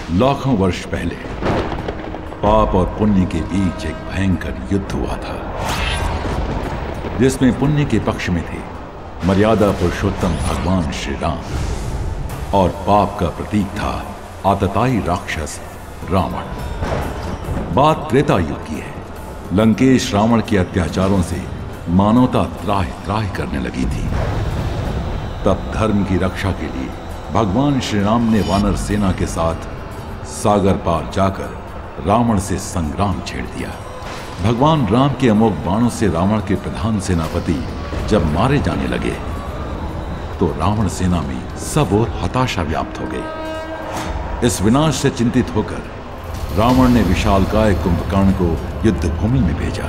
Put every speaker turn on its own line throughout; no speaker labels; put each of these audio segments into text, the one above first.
लाखों वर्ष पहले पाप और पुण्य के बीच एक भयंकर युद्ध हुआ था, जिसमें पुण्य के पक्ष में थे मर्यादा पुरुषोत्तम भगवान श्री राम और पाप का प्रतीक था आतताई राक्षस रावण। बात त्रेता युग की है। लंकेश रावण के अत्याचारों से मानवता त्राहि त्राहि करने लगी थी। तब धर्म की रक्षा के लिए भगवान श्री राम ने वानर सेना के साथ सागर पार जाकर रावण से संग्राम छेड़ दिया। भगवान राम के अमोघ बाणों से रावण के प्रधान सेनापति जब मारे जाने लगे तो रावण सेना में सब ओर हताशा व्याप्त हो गई। इस विनाश से चिंतित होकर रावण ने विशालकाय कुंभकर्ण को युद्ध भूमि में भेजा।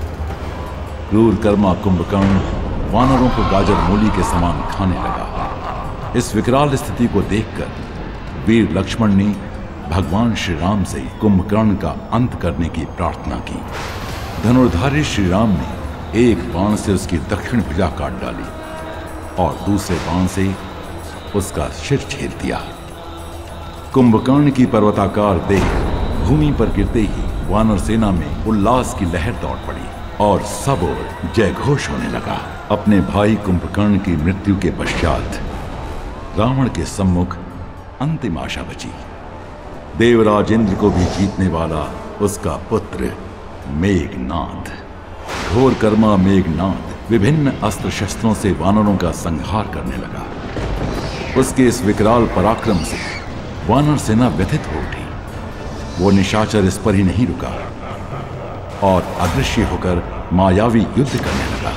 क्रूर कर्मा कुंभकर्ण वानरों को गाजर मूली के समान खाने लगा। इस विकराल स्थिति को देखकर वीर लक्ष्मण ने भगवान श्री राम से कुंभकर्ण का अंत करने की प्रार्थना की। धनुर्धारी श्री राम ने एक बाण से उसकी दक्षिण भुजा काट डाली और दूसरे बाण से उसका सिर छेद दिया। कुंभकर्ण की पर्वताकार देह भूमि पर गिरते ही वानर सेना में उल्लास की लहर दौड़ पड़ी और सब ओर जय घोष होने लगा। अपने भाई कुंभकर्ण की मृत्यु के पश्चात रावण के सम्मुख अंतिम आशा बची। देवराज इंद्र को भी जीतने वाला उसका पुत्र मेघनाद। घोर कर्मा मेघनाद विभिन्न अस्त्र शस्त्रों से वानरों का संहार करने लगा। उसके इस विकराल पराक्रम से वानर सेना व्यथित हो उठी। वो निशाचर इस पर ही नहीं रुका और अदृश्य होकर मायावी युद्ध करने लगा।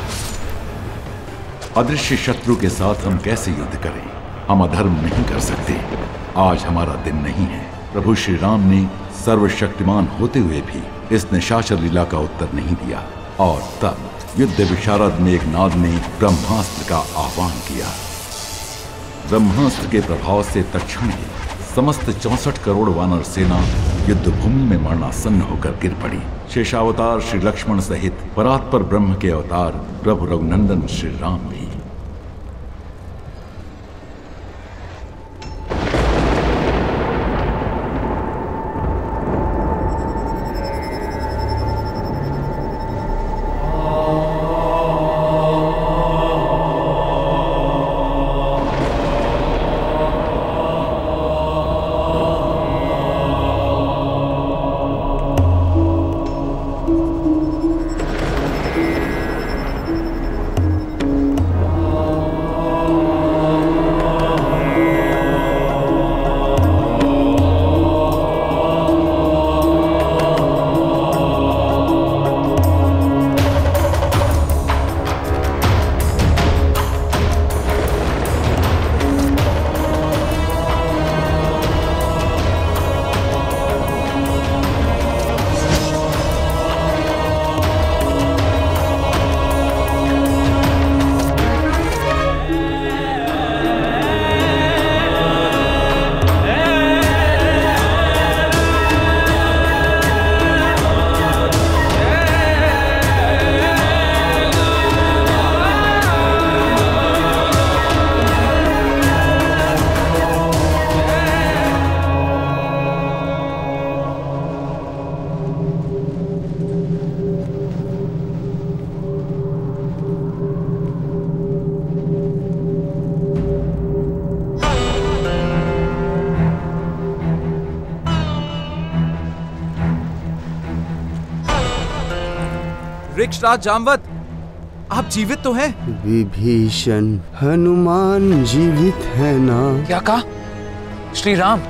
अदृश्य शत्रु के साथ हम कैसे युद्ध करें? हम अधर्म नहीं कर सकते। आज हमारा दिन नहीं है। प्रभु श्री राम ने सर्वशक्तिमान होते हुए भी इस निशाचर लीला का उत्तर नहीं दिया और तब युद्ध विशारद मेघनाद ने ब्रह्मास्त्र का आह्वान किया। ब्रह्मास्त्र के प्रभाव से तत्क्षण ही समस्त 64 करोड़ वानर सेना युद्ध भूमि में मरणासन्न होकर गिर पड़ी। शेषावतार श्री लक्ष्मण सहित परात्पर ब्रह्म के अवतार प्रभु रघुनंदन श्री राम भी।
वृक्षराज जामवत, आप जीवित तो हैं?
विभीषण, हनुमान जीवित है ना?
क्या कहा? श्री राम?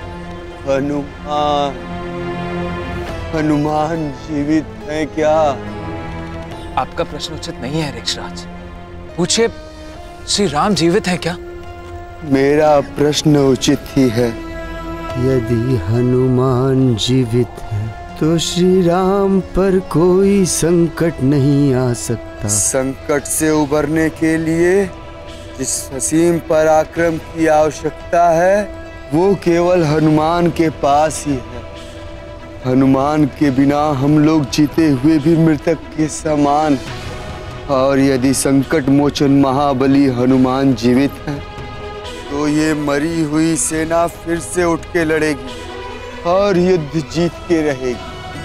हनुमान जीवित है क्या?
आपका प्रश्न उचित नहीं है वृक्षराज। पूछिए, श्री राम जीवित है क्या?
मेरा प्रश्न उचित ही है। यदि हनुमान जीवित है तो श्री राम पर कोई संकट नहीं आ सकता। संकट से उबरने के लिए जिस असीम पराक्रम की आवश्यकता है वो केवल हनुमान के पास ही है। हनुमान के बिना हम लोग जीते हुए भी मृतक के समान। और यदि संकट मोचन महाबली हनुमान जीवित है तो ये मरी हुई सेना फिर से उठ के लड़ेगी। और युद्ध जीत के रहेगी।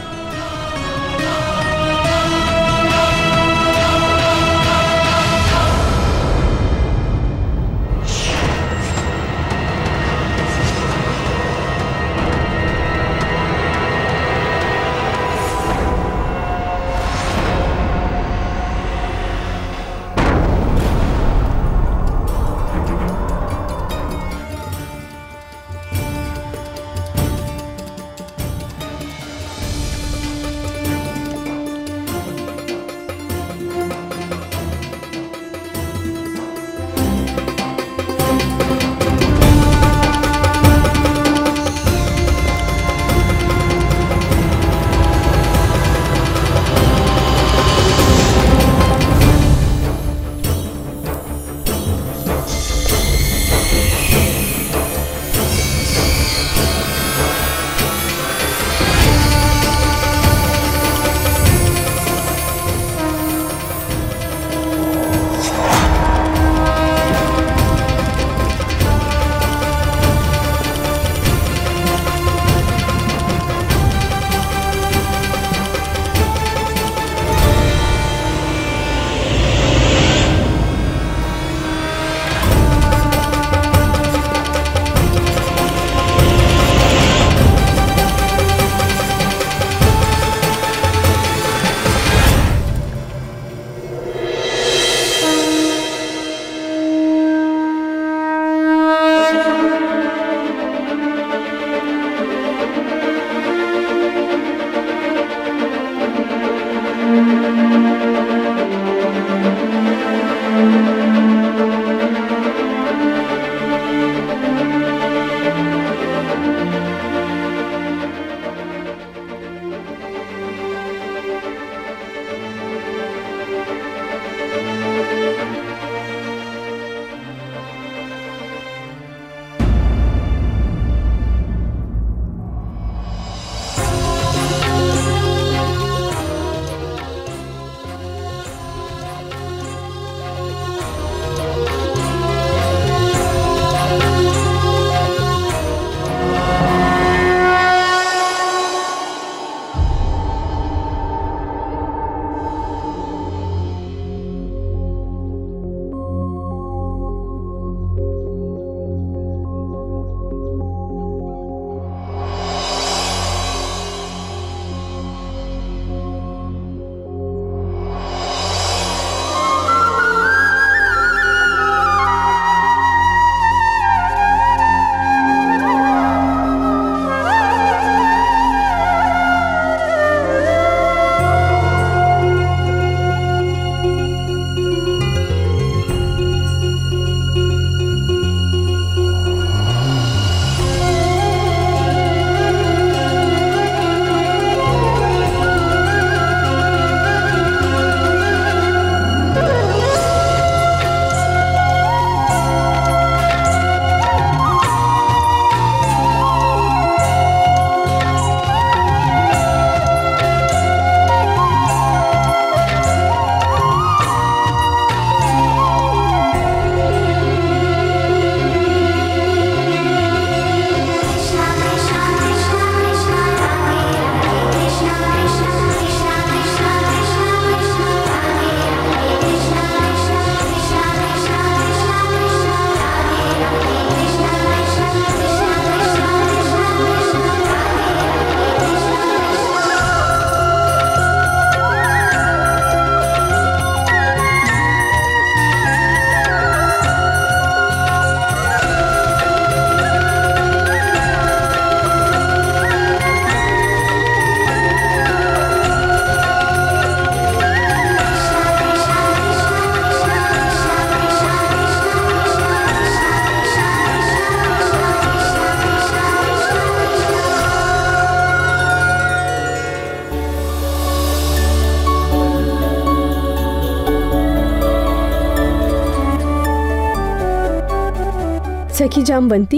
सखी जामवंती,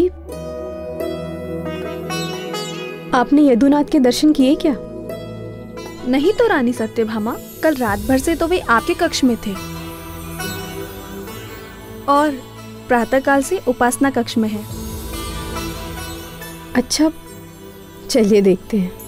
आपने यदुनाथ के दर्शन किए क्या?
नहीं तो रानी सत्यभामा, कल रात भर से तो वे आपके कक्ष में थे और प्रातःकाल से उपासना कक्ष में है।
अच्छा, चलिए देखते हैं।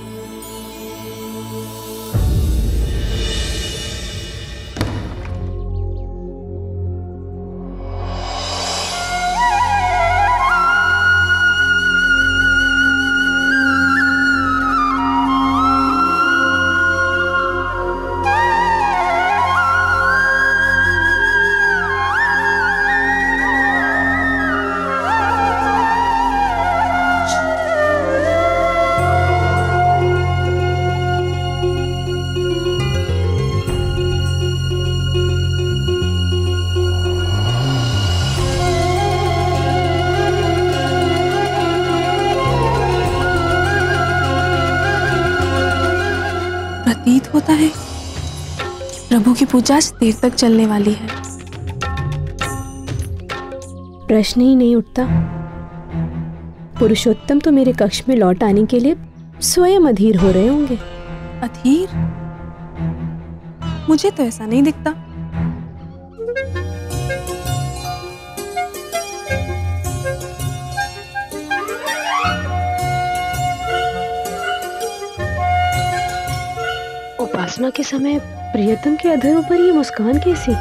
प्रतीत होता है कि प्रभु की पूजा आज देर तक चलने वाली है।
प्रश्न ही नहीं उठता। पुरुषोत्तम तो मेरे कक्ष में लौट आने के लिए स्वयं अधीर हो रहे होंगे।
अधीर? मुझे तो ऐसा नहीं दिखता।
उपासना के समय प्रियतम के अधरों पर ये मुस्कान कैसी?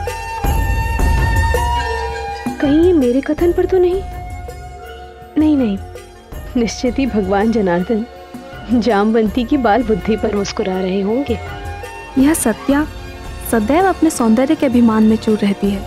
कहीं ये मेरे कथन पर तो नहीं? नहीं, निश्चित ही भगवान जनार्दन जामवंती की बाल बुद्धि पर मुस्कुरा रहे होंगे।
यह सत्या सदैव अपने सौंदर्य के अभिमान में चूर रहती है।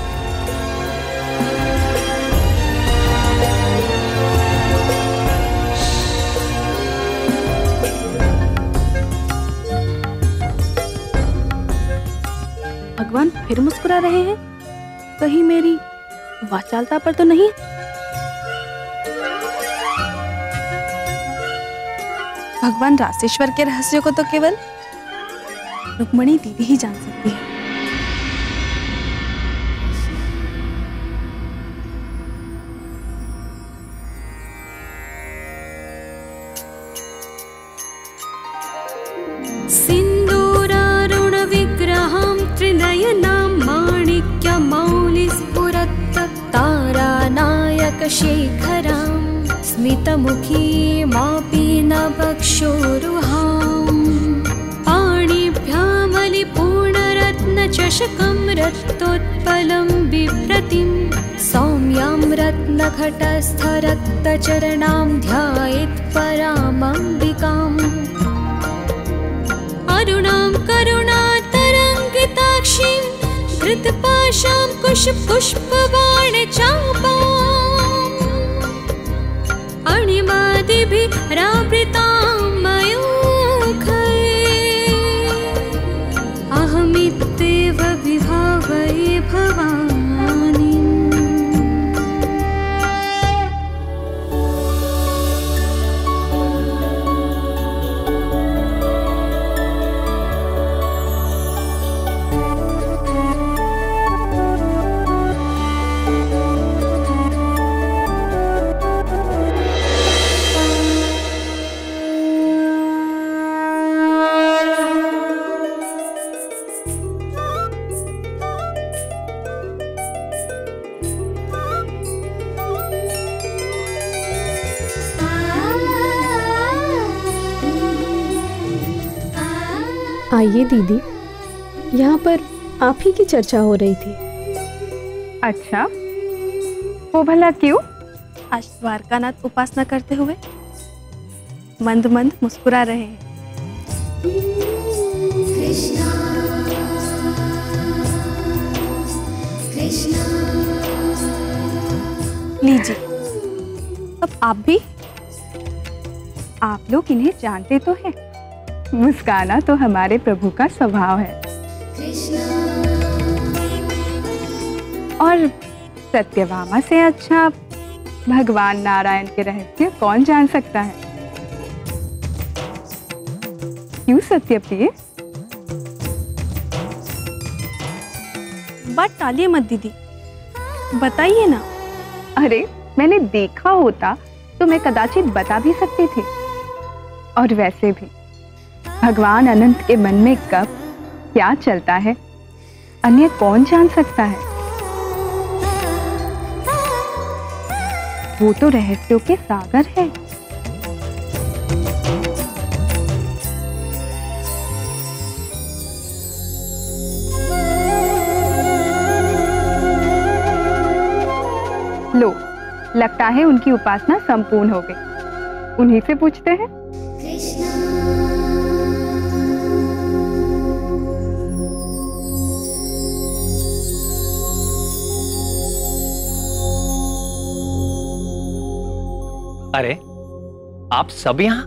भगवान फिर मुस्कुरा रहे हैं? कहीं मेरी वाचालता पर तो नहीं? भगवान रासेश्वर के रहस्यों को तो केवल रुक्मणी दीदी ही जान सकती है।
शेखरां स्मितमुखी मापि न बक्षोरुहां पाणिभ्यामलिपूर्णरत्नचषकं रक्तोत्पलं बिभ्रतिं सौम्यां रत्नघटस्थरक्तचरणां ध्यायेत् परामम्बिकाम् अरुणां करुणातरङ्गिताक्षीं धृतपाशां कुशपुष्पबाणचापाम् अणिमादिभिरावृतां मयूखैः अहमित्येव विभावये भवानीम्।
आइए दीदी, यहाँ पर आप ही की चर्चा हो रही थी।
अच्छा, वो भला क्यों?
आज द्वारकानाथ उपासना करते हुए मंद मंद मुस्कुरा रहे हैं।
कृष्णा कृष्णा।
लीजिए, अब आप भी।
आप लोग इन्हें जानते तो हैं। मुस्काना तो हमारे प्रभु का स्वभाव है। और सत्यभामा से अच्छा भगवान नारायण के रहस्य कौन जान सकता है? क्यों सत्यप्रिय?
बात टालिए मत दीदी, बताइए ना।
अरे, मैंने देखा होता तो मैं कदाचित बता भी सकती थी। और वैसे भी भगवान अनंत के मन में कब क्या चलता है, अन्य कौन जान सकता है? वो तो रहस्यों के सागर है। लो, लगता है उनकी उपासना संपूर्ण हो गई। उन्हीं से पूछते हैं।
अरे, आप सब यहाँ?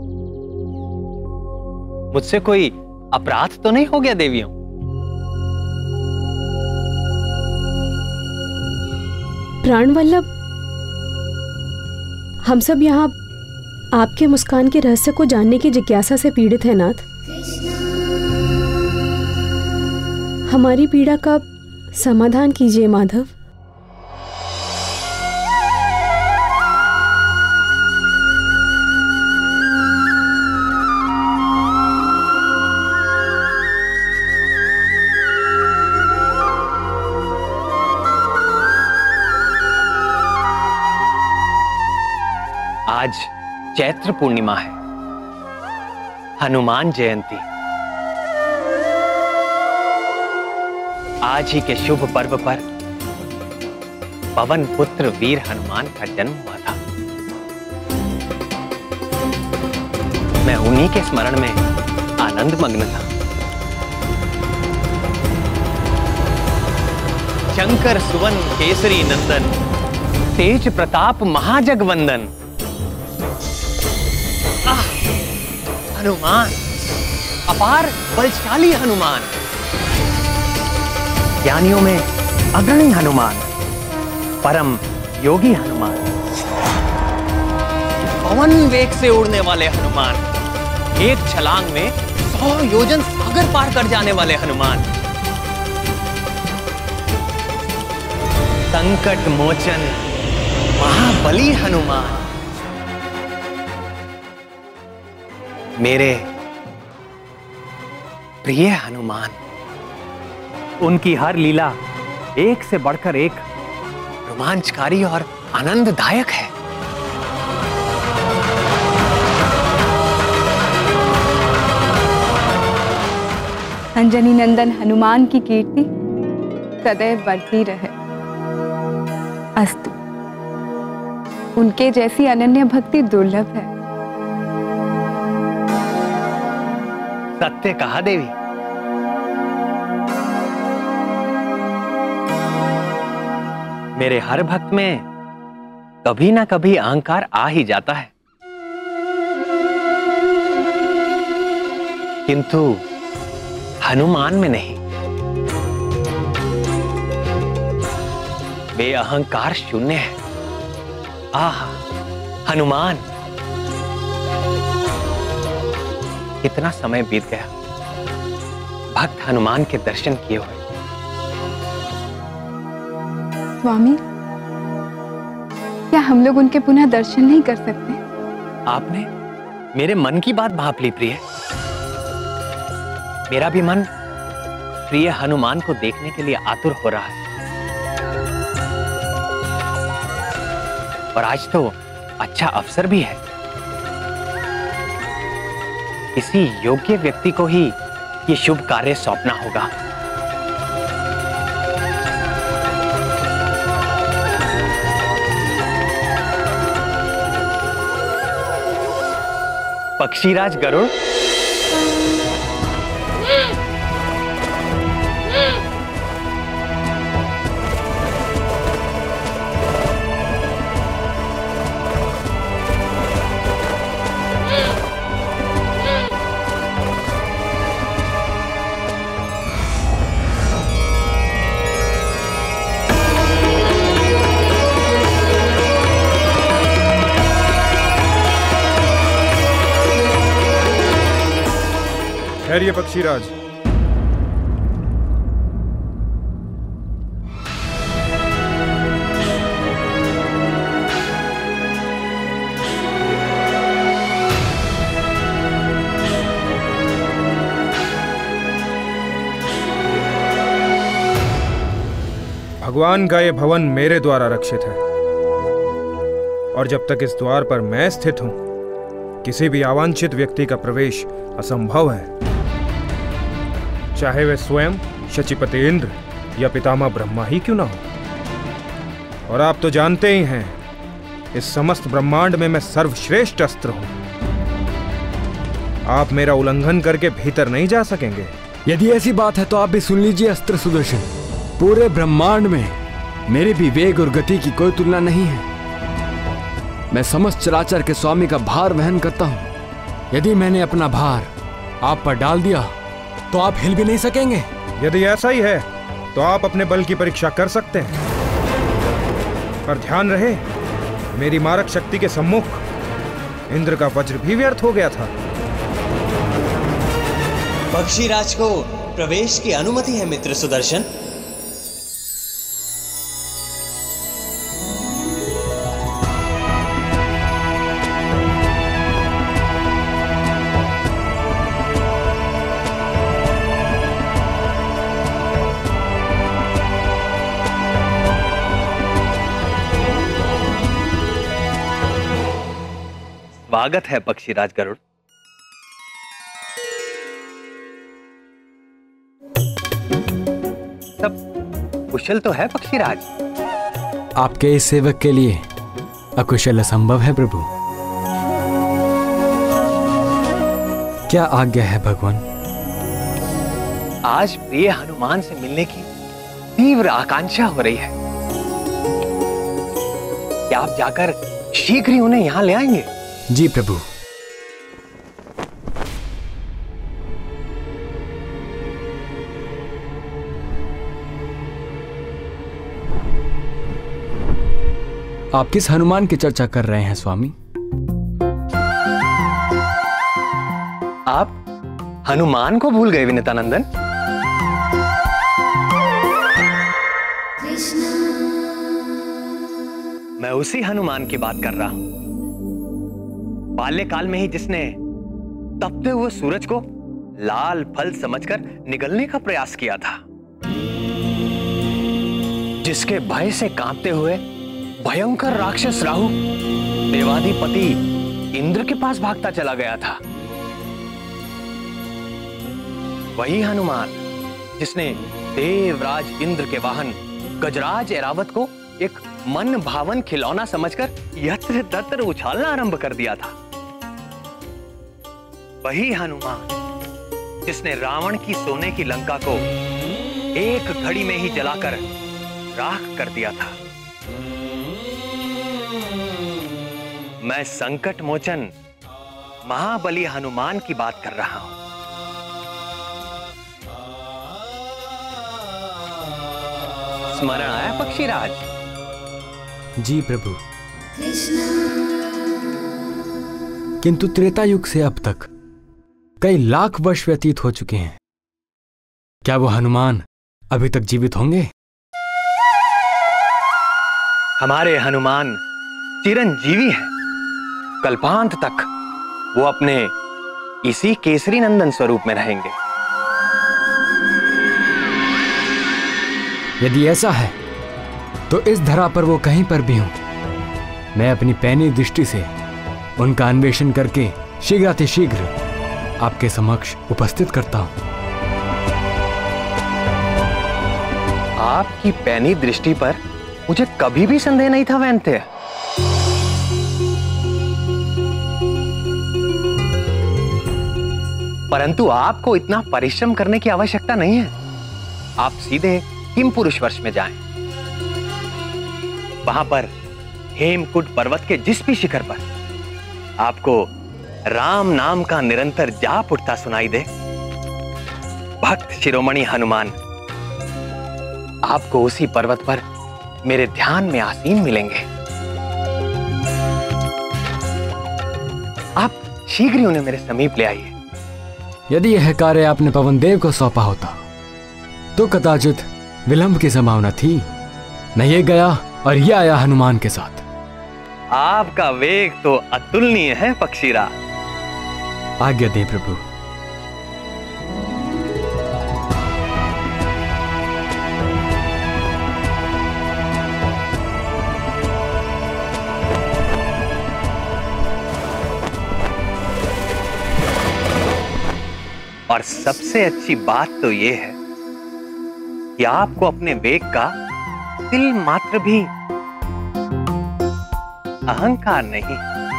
मुझसे कोई अपराध तो नहीं हो गया देवियों?
प्राणवल्लभ, हम सब यहाँ आपके मुस्कान के रहस्य को जानने की जिज्ञासा से पीड़ित हैं नाथ। हमारी पीड़ा का समाधान कीजिए माधव।
आज चैत्र पूर्णिमा है, हनुमान जयंती। आज ही के शुभ पर्व पर पवन पुत्र वीर हनुमान का जन्म हुआ था। मैं उन्हीं के स्मरण में आनंद मग्न था। शंकर सुवन केसरी नंदन, तेज प्रताप महाजगवंदन। हनुमान, अपार बलशाली हनुमान, ज्ञानियों में अग्रणी हनुमान, परम योगी हनुमान, पवन वेग से उड़ने वाले हनुमान, एक छलांग में 100 योजन सागर पार कर जाने वाले हनुमान, संकट मोचन महाबली हनुमान, मेरे प्रिय हनुमान। उनकी हर लीला एक से बढ़कर एक रोमांचकारी और आनंददायक है।
अंजनी नंदन हनुमान की कीर्ति सदैव बढ़ती रहे। अस्तु। उनके जैसी अनन्य भक्ति दुर्लभ है।
सत्य कहा देवी। मेरे हर भक्त में कभी ना कभी अहंकार आ ही जाता है, किंतु हनुमान में नहीं। वे अहंकार शून्य है। आह, हनुमान! कितना समय बीत गया भक्त हनुमान के दर्शन किए हुए।
स्वामी, क्या हम लोग उनके पुनः दर्शन नहीं कर सकते?
आपने मेरे मन की बात भांप ली प्रिय। मेरा भी मन प्रिय हनुमान को देखने के लिए आतुर हो रहा है। और आज तो अच्छा अवसर भी है। किसी योग्य व्यक्ति को ही ये शुभ कार्य सौंपना होगा। पक्षीराज गरुड़,
ठहरिए पक्षीराज। भगवान का ये भवन मेरे द्वारा रक्षित है, और जब तक इस द्वार पर मैं स्थित हूं, किसी भी अवांछित व्यक्ति का प्रवेश असंभव है, चाहे वह स्वयं शचीपति इंद्र या पितामह ब्रह्मा ही क्यों ना हो। और आप तो जानते ही हैं, इस समस्त ब्रह्मांड में मैं सर्वश्रेष्ठ अस्त्र हूं। आप मेरा उल्लंघन करके भीतर नहीं जा सकेंगे।
यदि ऐसी बात है तो आप भी सुन लीजिए अस्त्र सुदर्शन। पूरे ब्रह्मांड में मेरे भी वेग और गति की कोई तुलना नहीं है। मैं समस्त चराचर के स्वामी का भार वहन करता हूं। यदि मैंने अपना भार आप पर डाल दिया तो आप हिल भी नहीं सकेंगे।
यदि ऐसा ही है तो आप अपने बल की परीक्षा कर सकते हैं, पर ध्यान रहे, मेरी मारक शक्ति के सम्मुख इंद्र का वज्र भी व्यर्थ हो गया था।
पक्षीराज को प्रवेश की अनुमति है मित्र सुदर्शन।
स्वागत है पक्षीराज गरुड़। सब कुशल तो है पक्षीराज?
आपके इस सेवक के लिए अकुशल असंभव है प्रभु। क्या आज्ञा है भगवान?
आज प्रिय हनुमान से मिलने की तीव्र आकांक्षा हो रही है। क्या आप जाकर शीघ्र ही उन्हें यहां ले आएंगे?
जी प्रभु। आप किस हनुमान की चर्चा कर रहे हैं स्वामी?
आप हनुमान को भूल गए विनीतानंदन? मैं उसी हनुमान की बात कर रहा हूं, बाल्यकाल में ही जिसने तपते हुए सूरज को लाल फल समझकर निगलने का प्रयास किया था, जिसके भय से कांपते हुए भयंकर राक्षस राहु देवाधिपति इंद्र के पास भागता चला गया था। वही हनुमान जिसने देवराज इंद्र के वाहन गजराज ऐरावत को एक मन भावन खिलौना समझकर यत्र तत्र उछालना आरंभ कर दिया था। वही हनुमान जिसने रावण की सोने की लंका को एक घड़ी में ही जलाकर राख कर दिया था। मैं संकट मोचन महाबली हनुमान की बात कर रहा हूं। स्मरण आया पक्षीराज?
जी प्रभु। किंतु त्रेता युग से अब तक कई लाख वर्ष व्यतीत हो चुके हैं। क्या वो हनुमान अभी तक जीवित होंगे?
हमारे हनुमान चिरंजीवी हैं। कल्पांत तक वो अपने इसी केसरी नंदन स्वरूप में रहेंगे।
यदि ऐसा है तो इस धरा पर वो कहीं पर भी हों, मैं अपनी पैनी दृष्टि से उनका अन्वेषण करके शीघ्रातिशीघ्र आपके समक्ष उपस्थित करता हूं।
आपकी पैनी दृष्टि पर मुझे कभी भी संदेह नहीं था वैन्य। परंतु आपको इतना परिश्रम करने की आवश्यकता नहीं है। आप सीधे हिम पुरुष वर्ष में जाएं। वहां पर हेमकुट पर्वत के जिस भी शिखर पर आपको राम नाम का निरंतर जाप उठता सुनाई दे, भक्त शिरोमणि हनुमान आपको उसी पर्वत पर मेरे ध्यान में आसीन मिलेंगे। आप शीघ्र ही उन्हें मेरे समीप ले आइए।
यदि यह कार्य आपने पवन देव को सौंपा होता तो कदाचित विलंब की संभावना थी। न ये गया और ये आया हनुमान के साथ।
आपका वेग तो अतुलनीय है पक्षीरा।
आज्ञा दे प्रभु।
और सबसे अच्छी बात तो ये है कि आपको अपने वेग का तिल मात्र भी अहंकार नहीं।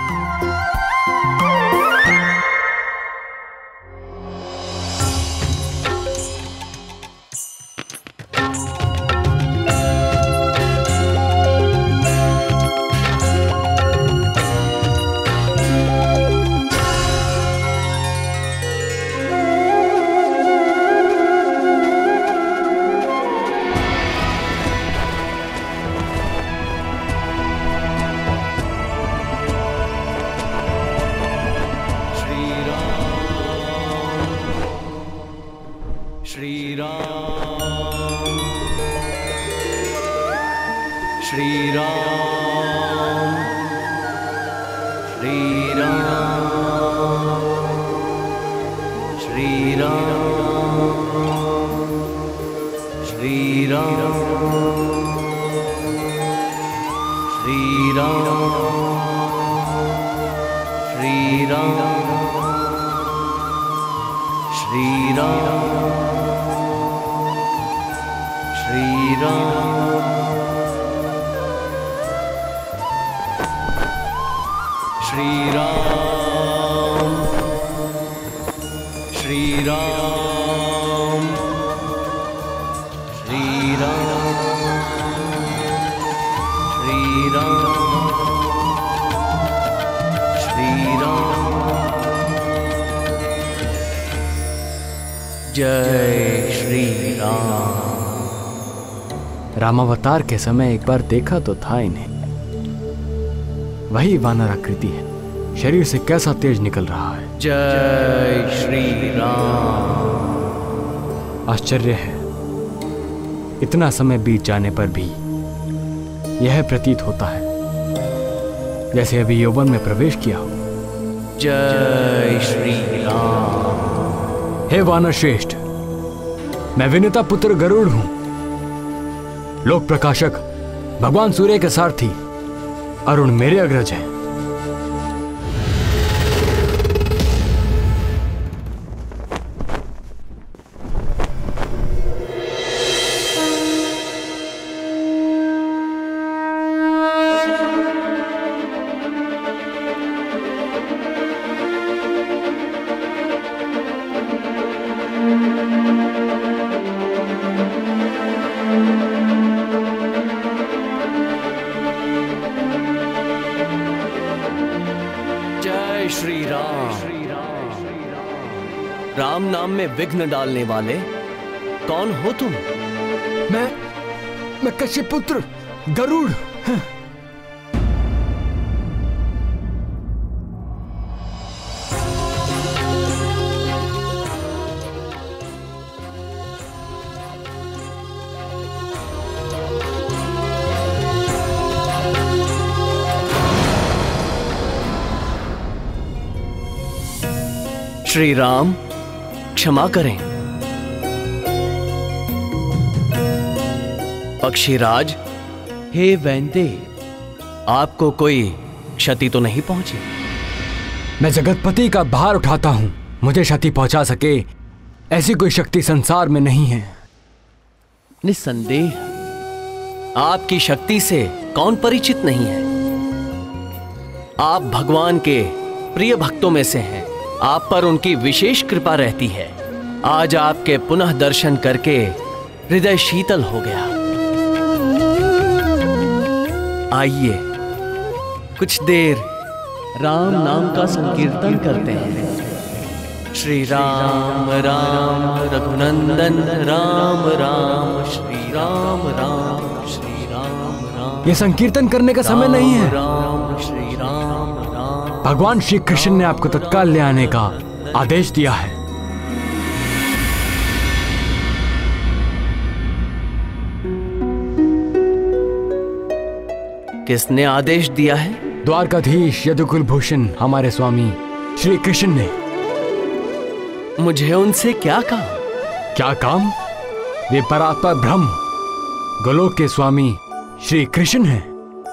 जय श्री राम। रामावतार के समय एक बार देखा तो था इन्हें। वही वानर आकृति है, शरीर से कैसा तेज निकल रहा है।
जय श्री राम।
आश्चर्य है, इतना समय बीत जाने पर भी यह प्रतीत होता है जैसे अभी यौवन में प्रवेश किया हो।
जय श्री राम।
हे वानर श्रेष्ठ, मैं विनिता पुत्र गरुड़ हूं, लोक प्रकाशक, भगवान सूर्य के सारथी, अरुण मेरे अग्रज हैं।
राम नाम में विघ्न डालने वाले कौन हो तुम?
मैं कश्यप पुत्र गरुड़।
श्री राम क्षमा करें। पक्षीराज, हे वैंदे, आपको कोई क्षति तो नहीं पहुंची?
मैं जगतपति का भार उठाता हूं, मुझे क्षति पहुंचा सके ऐसी कोई शक्ति संसार में नहीं है।
निस्संदेह आपकी शक्ति से कौन परिचित नहीं है। आप भगवान के प्रिय भक्तों में से हैं, आप पर उनकी विशेष कृपा रहती है। आज आपके पुनः दर्शन करके हृदय शीतल हो गया। आइए कुछ देर राम नाम का संकीर्तन करते हैं। श्री राम राम रघुनंदन राम राम, श्री राम राम, श्री राम राम।
ये संकीर्तन करने का समय नहीं है।
राम श्री राम।
भगवान श्री कृष्ण ने आपको तत्काल ले आने का आदेश दिया है।
किसने आदेश दिया है?
द्वारकाधीश यदुकुल भूषण हमारे स्वामी श्री कृष्ण ने।
मुझे उनसे क्या काम?
क्या काम? वे परात्पर ब्रह्म गोलोक के स्वामी श्री कृष्ण हैं।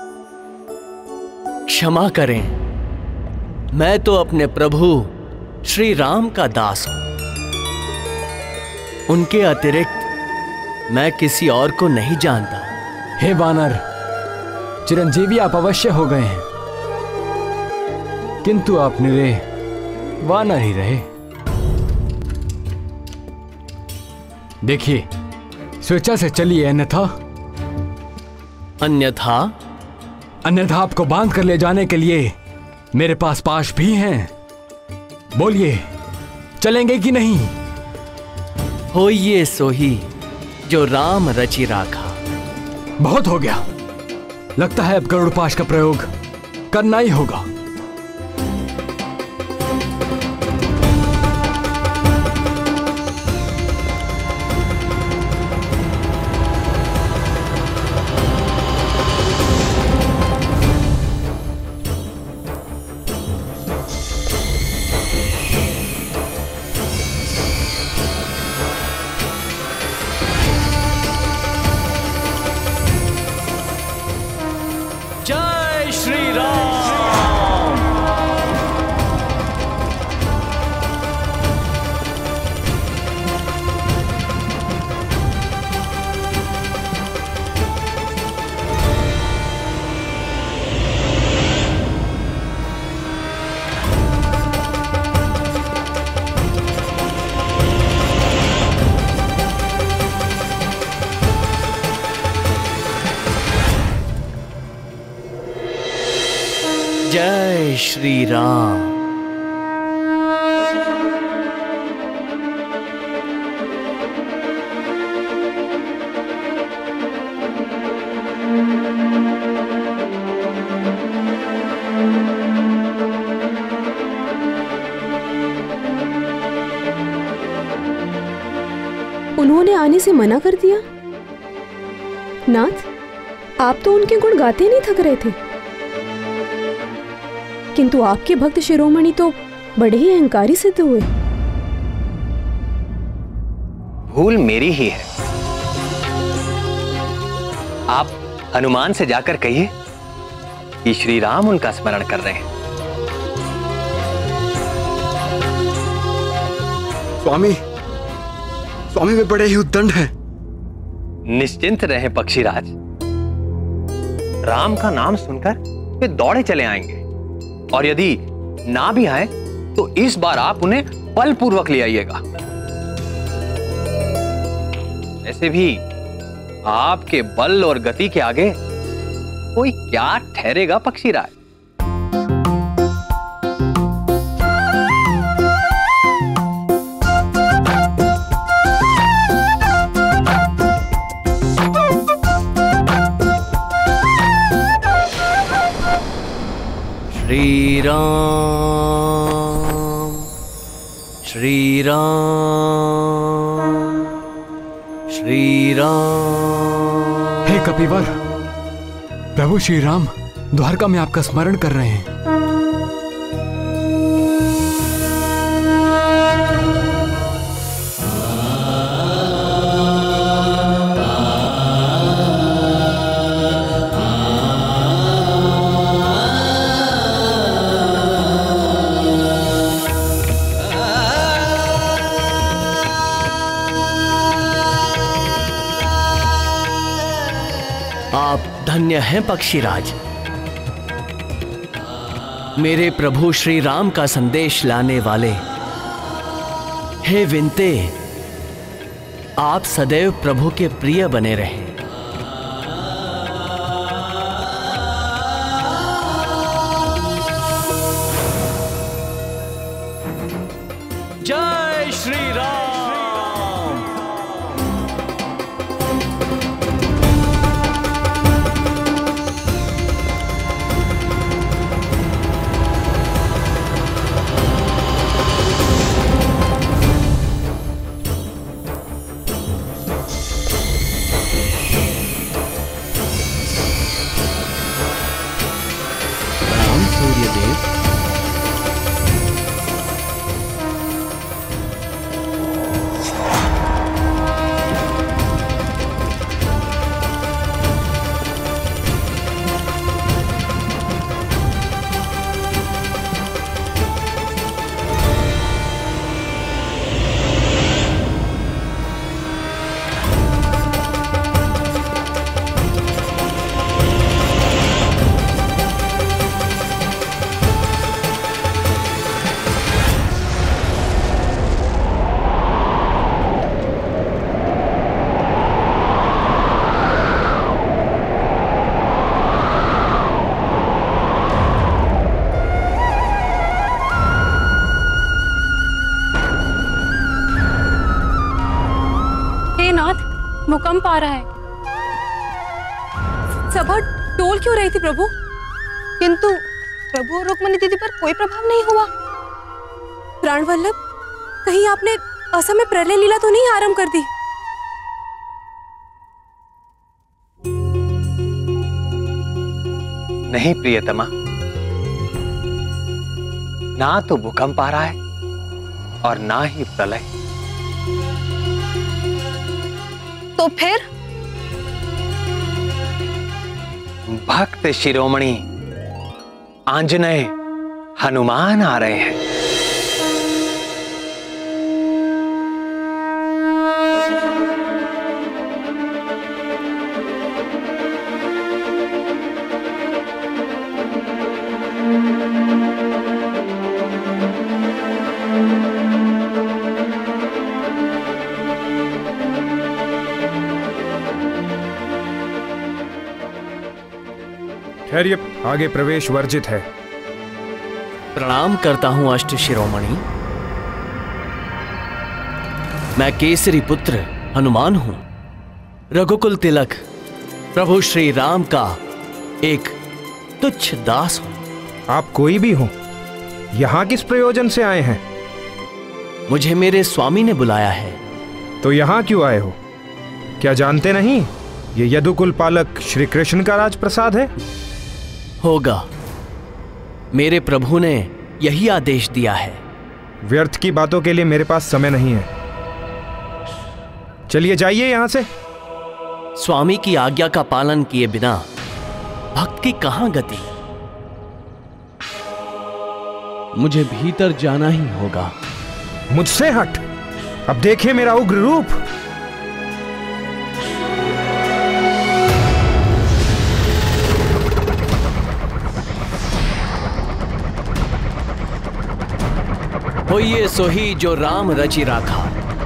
क्षमा करें, मैं तो अपने प्रभु श्री राम का दास हूं। उनके अतिरिक्त मैं किसी और को नहीं जानता।
हे वानर, चिरंजीवी आप अवश्य हो गए हैं, किंतु आप निरे वानर ही रहे। देखिए, स्वेच्छा से चलिए, अन्यथा आपको बांध कर ले जाने के लिए मेरे पास पाश भी हैं। बोलिए, चलेंगे कि नहीं?
होइए सोही जो राम रचि राखा।
बहुत हो गया, लगता है अब गरुड़ पाश का प्रयोग करना ही होगा।
जय श्री राम। जय श्री राम।
उन्होंने आने से मना कर दिया? नाथ, आप तो उनके गुण गाते नहीं थक रहे थे, किंतु आपके भक्त शिरोमणि तो बड़े ही अहंकारी सिद्ध हुए।
भूल मेरी ही है। आप हनुमान से जाकर कहिए कि श्री राम उनका स्मरण कर रहे हैं।
स्वामी, स्वामी वे बड़े ही उद्दंड हैं।
निश्चिंत रहें पक्षीराज, राम का नाम सुनकर वे दौड़े चले आएंगे, और यदि ना भी आए तो इस बार आप उन्हें बलपूर्वक ले आइएगा। ऐसे भी आपके बल और गति के आगे कोई क्या ठहरेगा पक्षीराज।
श्री राम, श्री राम।
हे कपिवर, प्रभु श्री राम द्वारका में आपका स्मरण कर रहे हैं।
आप धन्य हैं पक्षीराज। मेरे प्रभु श्री राम का संदेश लाने वाले हे विनते, आप सदैव प्रभु के प्रिय बने रहें। जय श्री राम।
भूकंप आ रहा है। सभा डोल क्यों रही थी प्रभु? किंतु प्रभु और रुक्मणी दीदी पर कोई प्रभाव नहीं हुआ। प्राणवल्लभ, कहीं आपने असमय प्रलय लीला तो नहीं आरंभ कर दी?
नहीं प्रियतमा, ना तो भूकंप आ रहा है और ना ही प्रलय।
तो फिर?
भक्त शिरोमणि आंजनेय हनुमान आ रहे हैं।
ठहरिए, आगे प्रवेश वर्जित है।
प्रणाम करता हूं अष्ट शिरोमणि। मैं केसरी पुत्र हनुमान हूं, रघुकुल तिलक प्रभु श्री राम का एक तुच्छ दास हूं।
आप कोई भी हो, यहां किस प्रयोजन से आए हैं?
मुझे मेरे स्वामी ने बुलाया है।
तो यहां क्यों आए हो? क्या जानते नहीं ये यदुकुल पालक श्री कृष्ण का राजप्रसाद है?
होगा, मेरे प्रभु ने यही आदेश दिया है।
व्यर्थ की बातों के लिए मेरे पास समय नहीं है। चलिए जाइए यहां से।
स्वामी की आज्ञा का पालन किए बिना भक्त की कहां गति? मुझे भीतर जाना ही होगा।
मुझसे हट, अब देखिए मेरा उग्र रूप।
होइए सोही जो राम रचि राखा।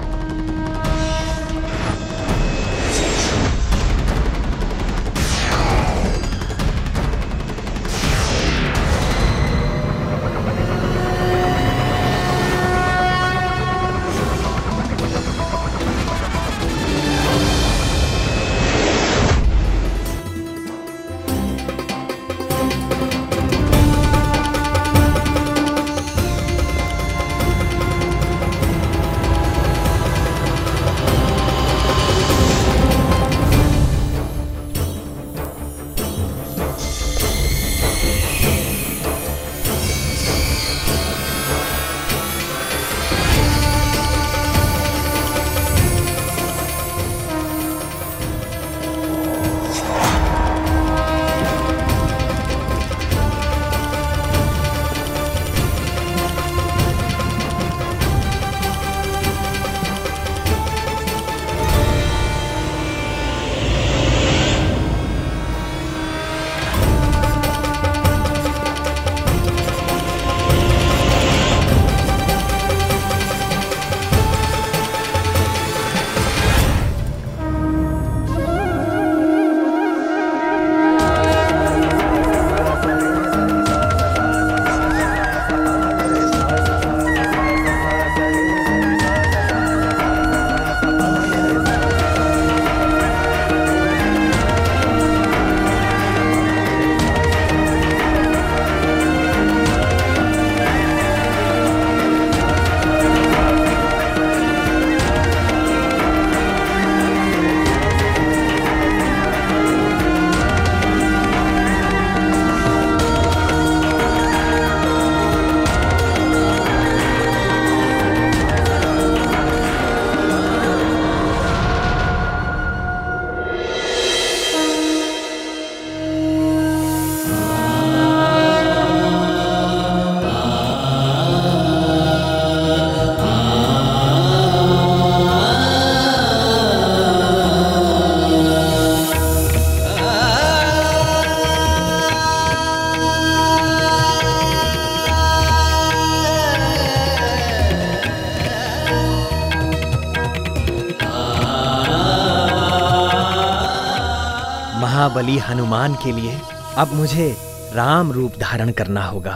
महाबली हनुमान के लिए अब मुझे राम रूप धारण करना होगा।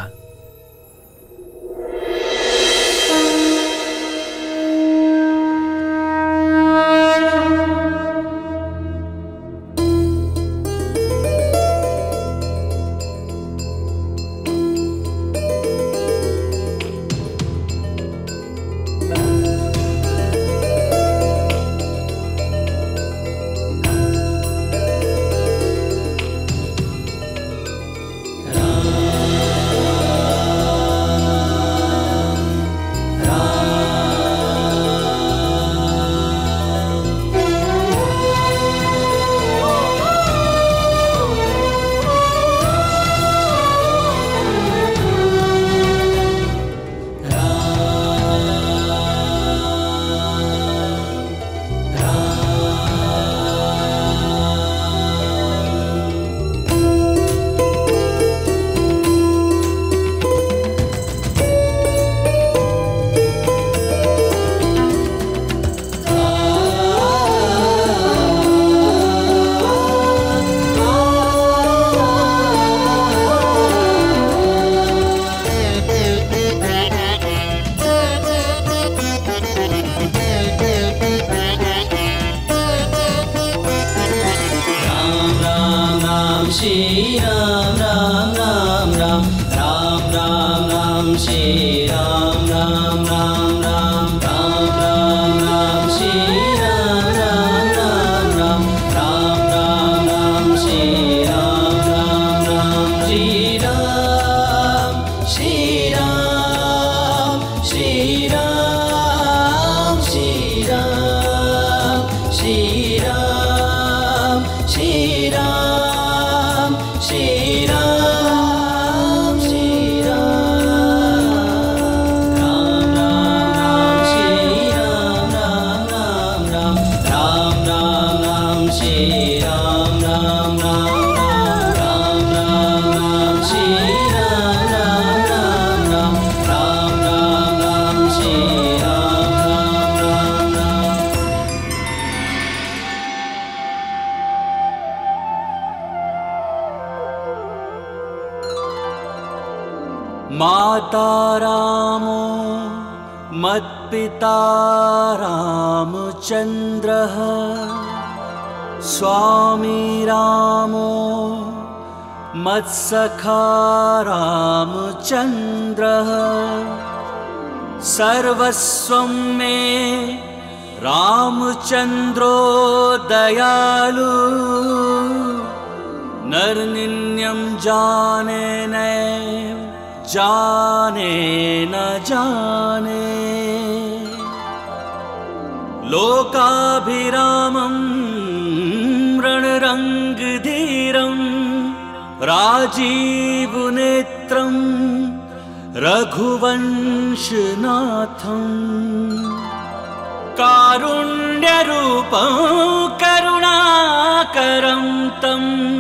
राम श्री राम राम राम राम राम राम राम श्री राम राम राम राम राम राम राम श्री राम राम राम राम राम राम राम श्री राम राम राम श्री राम श्री राम श्री राम श्री राम श्री राम श्री राम श्री राम श्री राम राम राम श्री राम राम राम राम राम राम राम श्री राम राम राम राम राम राम श्री राम राम राम राम राम राम राम श्री राम राम राम राम।
माता रामो मत्पिता रामचन्द्रः स्वामी रामो मत्सखा रामचन्द्रः सर्वस्वं मे रामचन्द्रो दयालु नरनिन्यं जाने नैव जाने न जाने लोकाभिरामं रणरङ्गधीरं राजीवनेत्रं रघुवंशनाथं कारुण्यरूपं करुणाकरं तं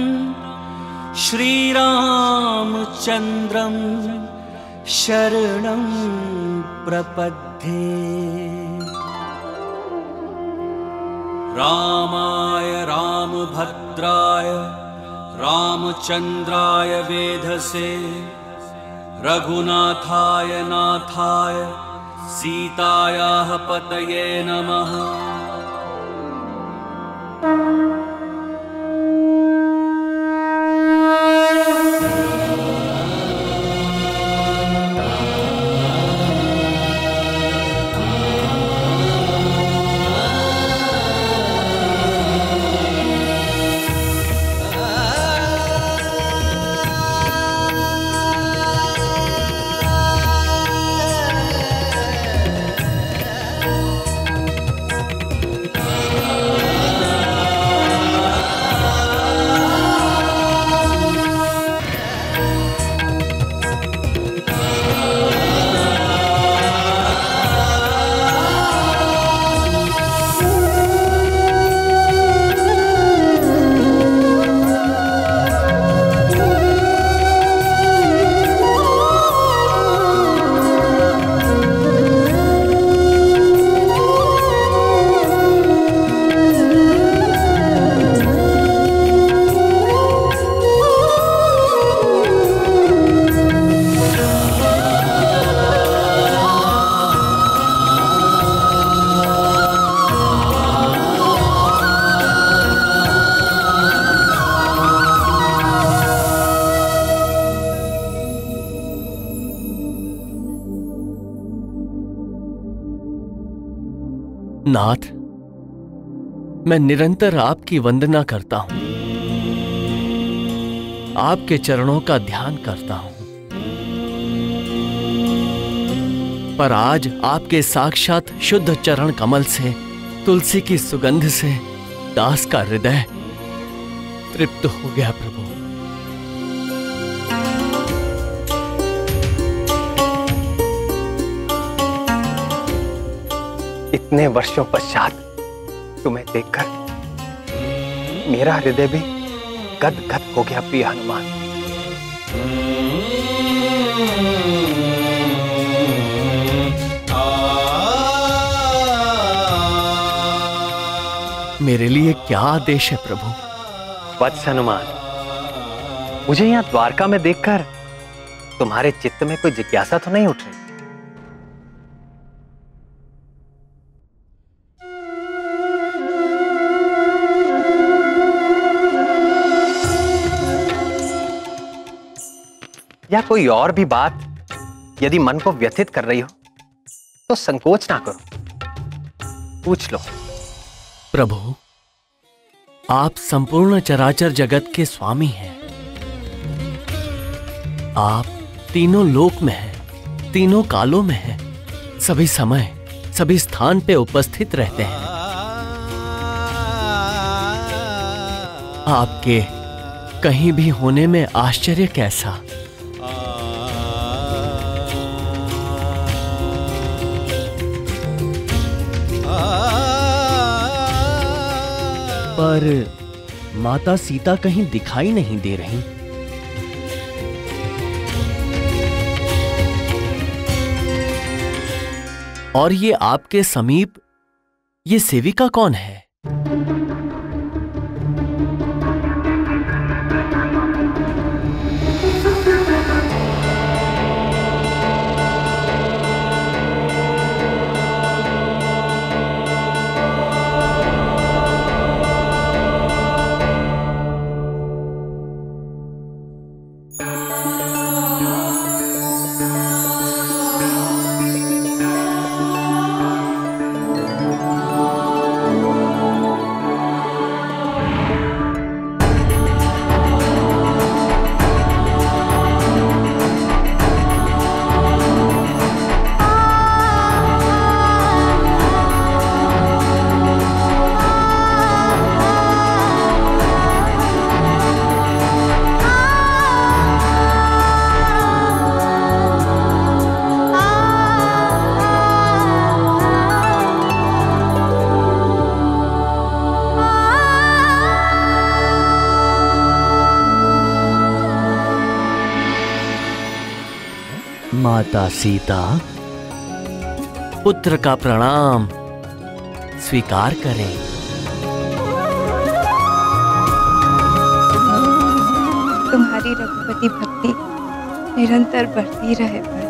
श्रीरामचन्द्रं शरणं प्रपद्ये। रामाय रामभद्राय रामचन्द्राय वेधसे रघुनाथाय नाथाय सीतायाः पतये नमः।
नाथ, मैं निरंतर आपकी वंदना करता हूं, आपके चरणों का ध्यान करता हूं, पर आज आपके साक्षात शुद्ध चरण कमल से, तुलसी की सुगंध से दास का हृदय तृप्त हो गया प्रभु।
इतने वर्षों पश्चात तुम्हें देखकर मेरा हृदय भी गदगद हो गया प्रिय हनुमान।
मेरे लिए क्या आदेश है प्रभु?
वत्स हनुमान, मुझे यहाँ द्वारका में देखकर तुम्हारे चित्त में कोई जिज्ञासा तो नहीं उठ रही? या कोई और भी बात यदि मन को व्यथित कर रही हो तो संकोच ना करो, पूछ लो।
प्रभु, आप संपूर्ण चराचर जगत के स्वामी हैं। आप तीनों लोक में हैं, तीनों कालों में हैं, सभी समय सभी स्थान पे उपस्थित रहते हैं। आपके कहीं भी होने में आश्चर्य कैसा। पर माता सीता कहीं दिखाई नहीं दे रही। और ये आपके समीप ये सेविका कौन है? माता सीता, पुत्र का प्रणाम स्वीकार करें।
तुम्हारी रघुपति भक्ति निरंतर बढ़ती रहे बस।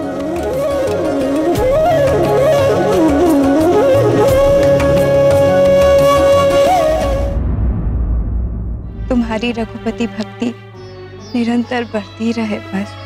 तुम्हारी रघुपति भक्ति निरंतर बढ़ती रहे बस।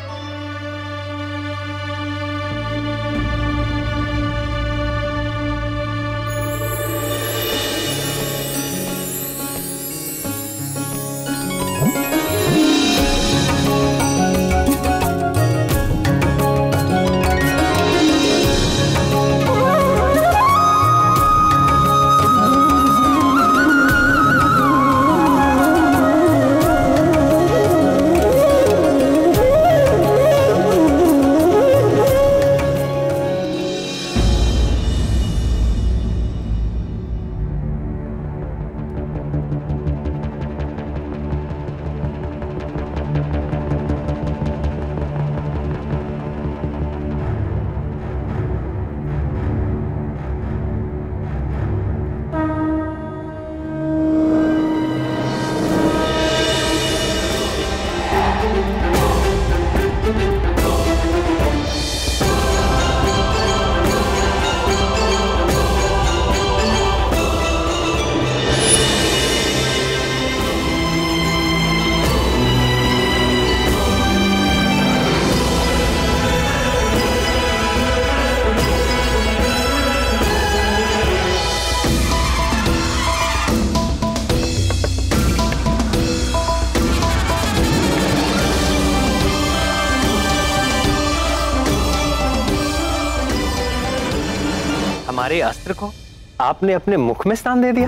हमारे अस्त्र को आपने अपने मुख में स्थान दे दिया।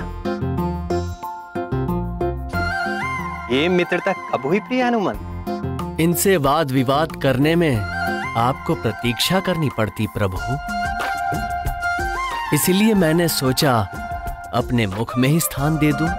ये मित्रता कब हुई प्रिय हनुमान?
इनसे वाद विवाद करने में आपको प्रतीक्षा करनी पड़ती प्रभु, इसलिए मैंने सोचा अपने मुख में ही स्थान दे दूं।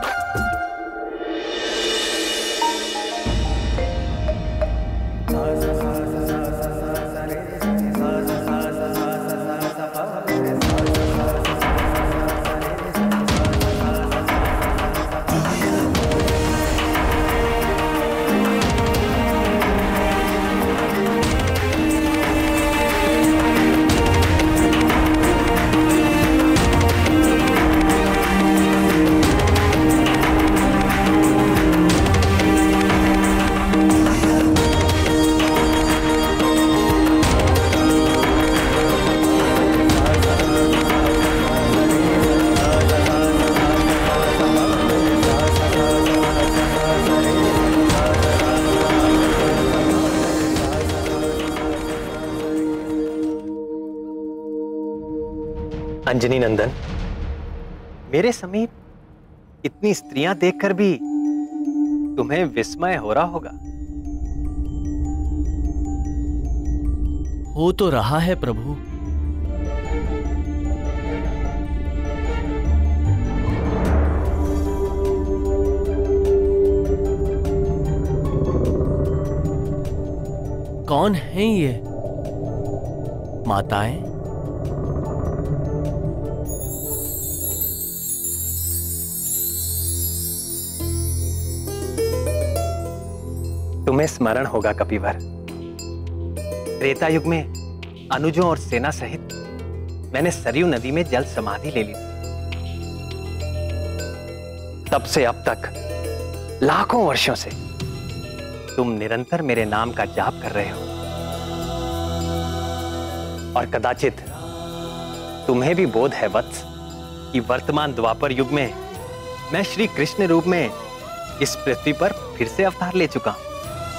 अंजनी नंदन, मेरे समीप इतनी स्त्रियां देखकर भी तुम्हें विस्मय हो रहा होगा।
हो तो रहा है प्रभु। कौन हैं ये माताएं?
तुम्हें स्मरण होगा कपिवर, त्रेता युग में अनुजों और सेना सहित मैंने सरयू नदी में जल समाधि ले ली थी। तब से अब तक लाखों वर्षों से तुम निरंतर मेरे नाम का जाप कर रहे हो, और कदाचित तुम्हें भी बोध है वत्स कि वर्तमान द्वापर युग में मैं श्री कृष्ण रूप में इस पृथ्वी पर फिर से अवतार ले चुका हूं।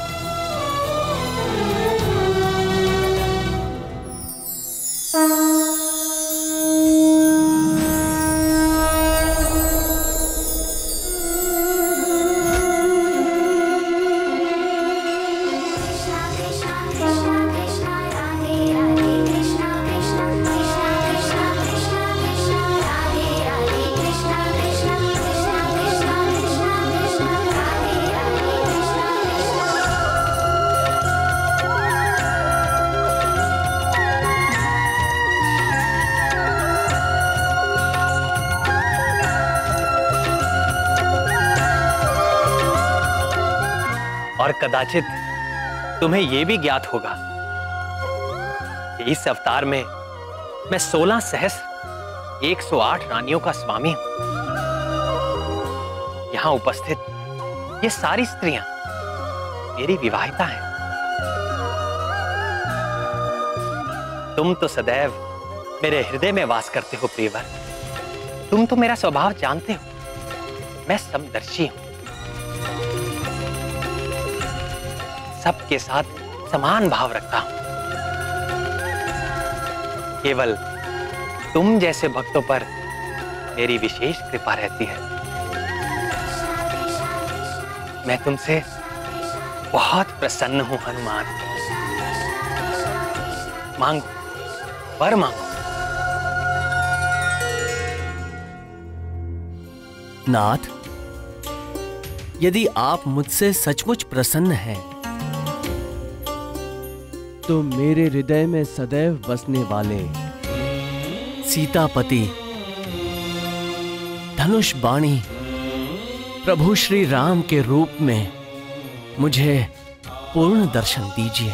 और कदाचित तुम्हें यह भी ज्ञात होगा कि इस अवतार में मैं 16 सहस्र 108 रानियों का स्वामी हूं। यहां उपस्थित ये सारी स्त्रियां मेरी विवाहिता हैं। तुम तो सदैव मेरे हृदय में वास करते हो प्रियवर। तुम तो मेरा स्वभाव जानते हो, मैं समदर्शी हूं, सबके साथ समान भाव रखता हूं। केवल तुम जैसे भक्तों पर मेरी विशेष कृपा रहती है। मैं तुमसे बहुत प्रसन्न हूं हनुमान। मांगो, वर मांगो।
नाथ, यदि आप मुझसे सचमुच प्रसन्न हैं तो मेरे हृदय में सदैव बसने वाले सीतापति धनुष बाणी प्रभु श्री राम के रूप में मुझे पूर्ण दर्शन दीजिए।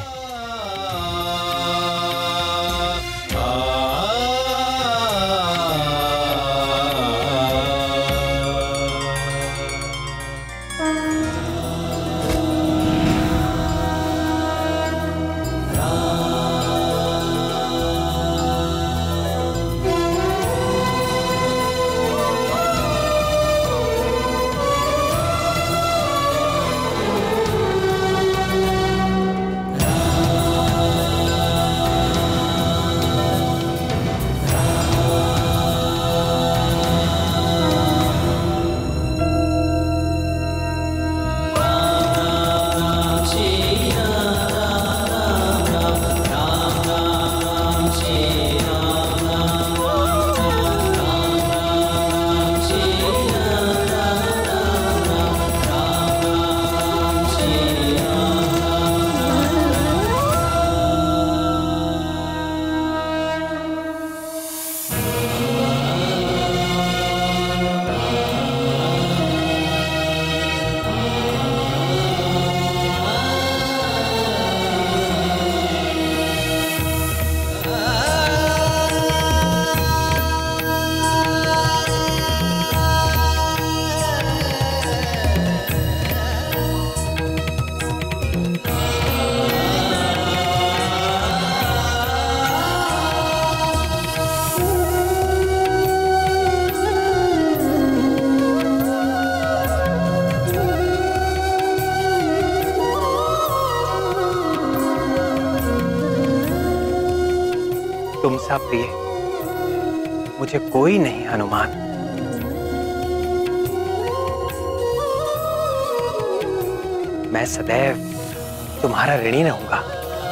तुम सब प्रिय
मुझे कोई नहीं हनुमान। मैं सदैव तुम्हारा ऋणी रहूंगा।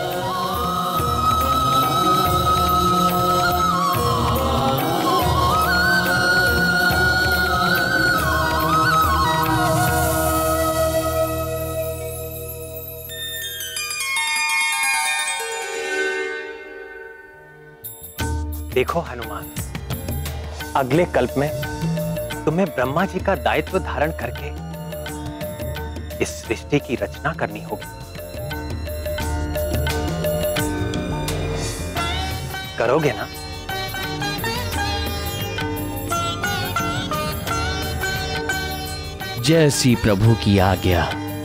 देखो हनुमान, अगले कल्प में तुम्हें ब्रह्मा जी का दायित्व धारण करके इस सृष्टि की रचना करनी होगी। करोगे ना?
जैसी प्रभु की आज्ञा।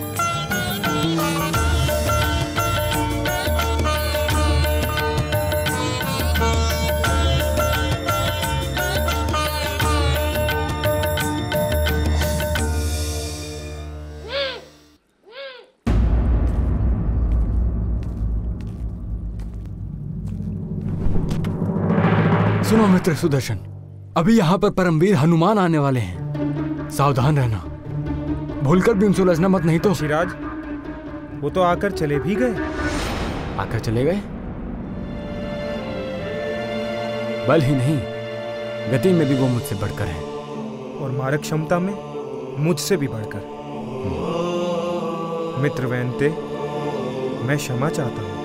सुनो मित्र सुदर्शन, अभी यहाँ पर परमवीर हनुमान आने वाले हैं। सावधान रहना, भूलकर भी उनसे उलझना मत, नहीं तो।
शिराज, वो तो आकर चले भी गए।
आकर चले गए? बल ही नहीं, गति में भी वो मुझसे बढ़कर है।
और मारक क्षमता में मुझसे भी बढ़कर। मित्र वैनते, मैं क्षमा चाहता हूं।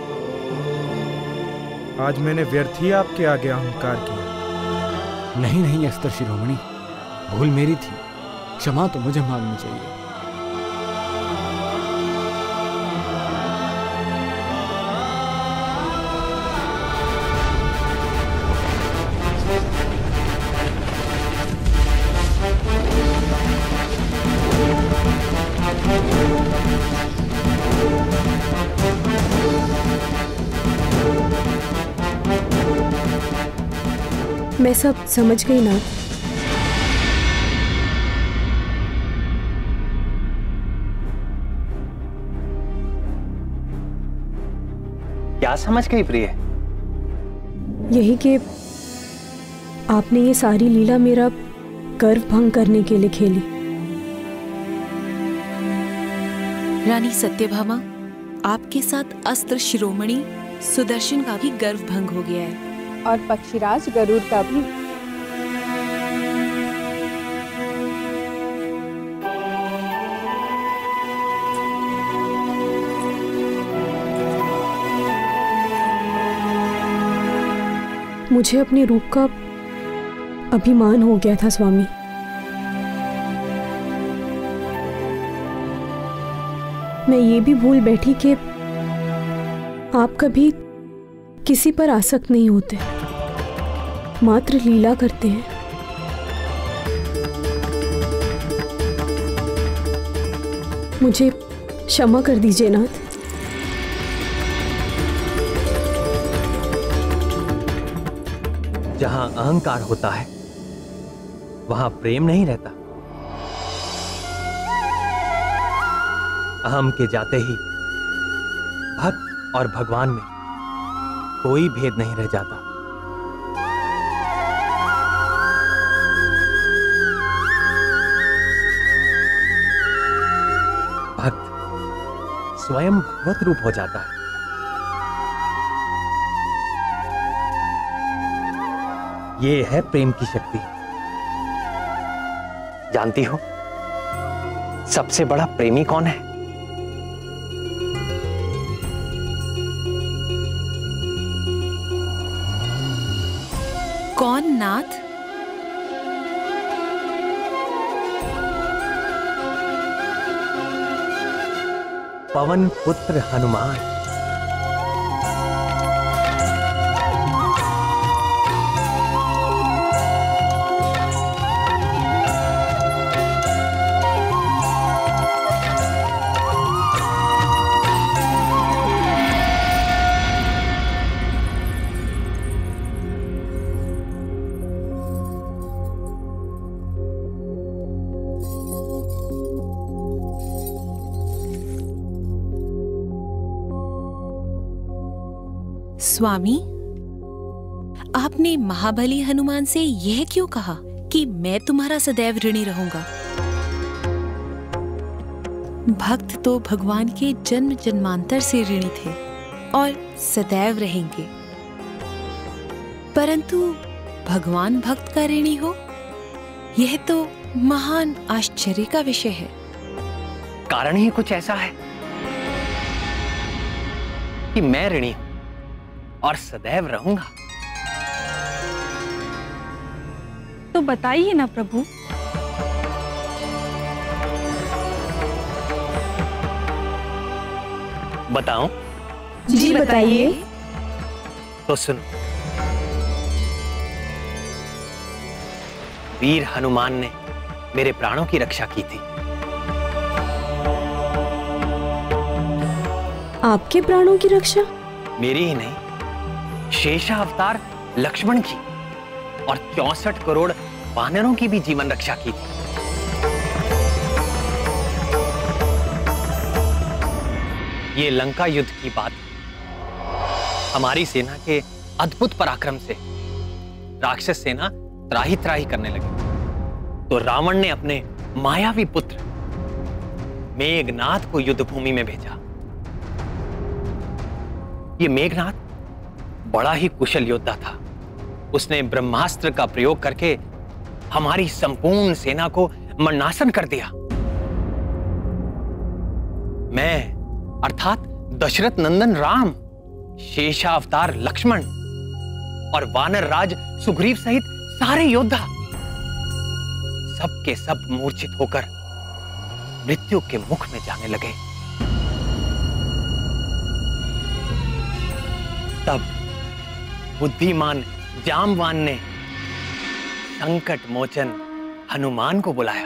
आज मैंने व्यर्थ ही आपके आगे अहंकार किया।
नहीं नहीं अस्त्र शिरोमणि, भूल मेरी थी, क्षमा तो मुझे मांगनी चाहिए।
मैं सब समझ गई नाथ।
क्या समझ गई प्रिय?
यही कि आपने ये सारी लीला मेरा गर्व भंग करने के लिए खेली।
रानी सत्यभामा, आपके साथ अस्त्र शिरोमणि सुदर्शन का भी गर्व भंग हो गया है,
और पक्षीराज गरुड़ का भी।
मुझे अपने रूप का अभिमान हो गया था स्वामी। मैं ये भी भूल बैठी कि आप कभी किसी पर आसक्त नहीं होते, मात्र लीला करते हैं। मुझे क्षमा कर दीजिए नाथ।
जहां अहंकार होता है वहां प्रेम नहीं रहता। अहम के जाते ही भक्त और भगवान में कोई भेद नहीं रह जाता। भक्त स्वयं भगवत रूप हो जाता है। ये है प्रेम की शक्ति। जानती हो सबसे बड़ा प्रेमी कौन है?
कौन नाथ?
पवन पुत्र हनुमान।
स्वामी, आपने महाबली हनुमान से यह क्यों कहा कि मैं तुम्हारा सदैव ऋणी रहूंगा? भक्त तो भगवान के जन्म जन्मांतर से ऋणी थे और सदैव रहेंगे, परंतु भगवान भक्त का ऋणी हो, यह तो महान आश्चर्य का विषय है।
कारण ही कुछ ऐसा है कि मैं ऋणी हूं और सदैव रहूंगा।
तो बताइए ना प्रभु।
बताऊं?
जी बताइए।
तो सुनो। वीर हनुमान ने मेरे प्राणों की रक्षा की थी।
आपके प्राणों की रक्षा?
मेरी ही नहीं, शेषावतार लक्ष्मण की और 64 करोड़ वानरों की भी जीवन रक्षा की थी। ये लंका युद्ध की बात है। हमारी सेना के अद्भुत पराक्रम से राक्षस सेना त्राही त्राही करने लगी, तो रावण ने अपने मायावी पुत्र मेघनाथ को युद्ध भूमि में भेजा। ये मेघनाथ बड़ा ही कुशल योद्धा था। उसने ब्रह्मास्त्र का प्रयोग करके हमारी संपूर्ण सेना को मरणासन कर दिया। मैं अर्थात दशरथ नंदन राम, शेषावतार लक्ष्मण और वानर राज सुग्रीव सहित सारे योद्धा सब के सब मूर्छित होकर मृत्यु के मुख में जाने लगे। तब बुद्धिमान जामवान ने संकट मोचन हनुमान को बुलाया।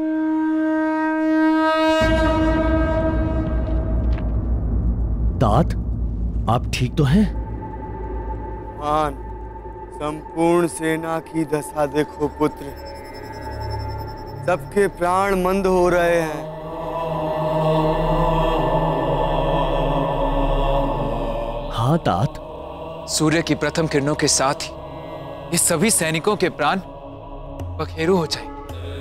तात, आप ठीक तो हैं?
मान, संपूर्ण सेना की दशा देखो पुत्र, सबके प्राण मंद हो रहे हैं।
हाँ तात।
सूर्य की प्रथम किरणों के साथ ही ये सभी सैनिकों के प्राण पखेरु हो जाए।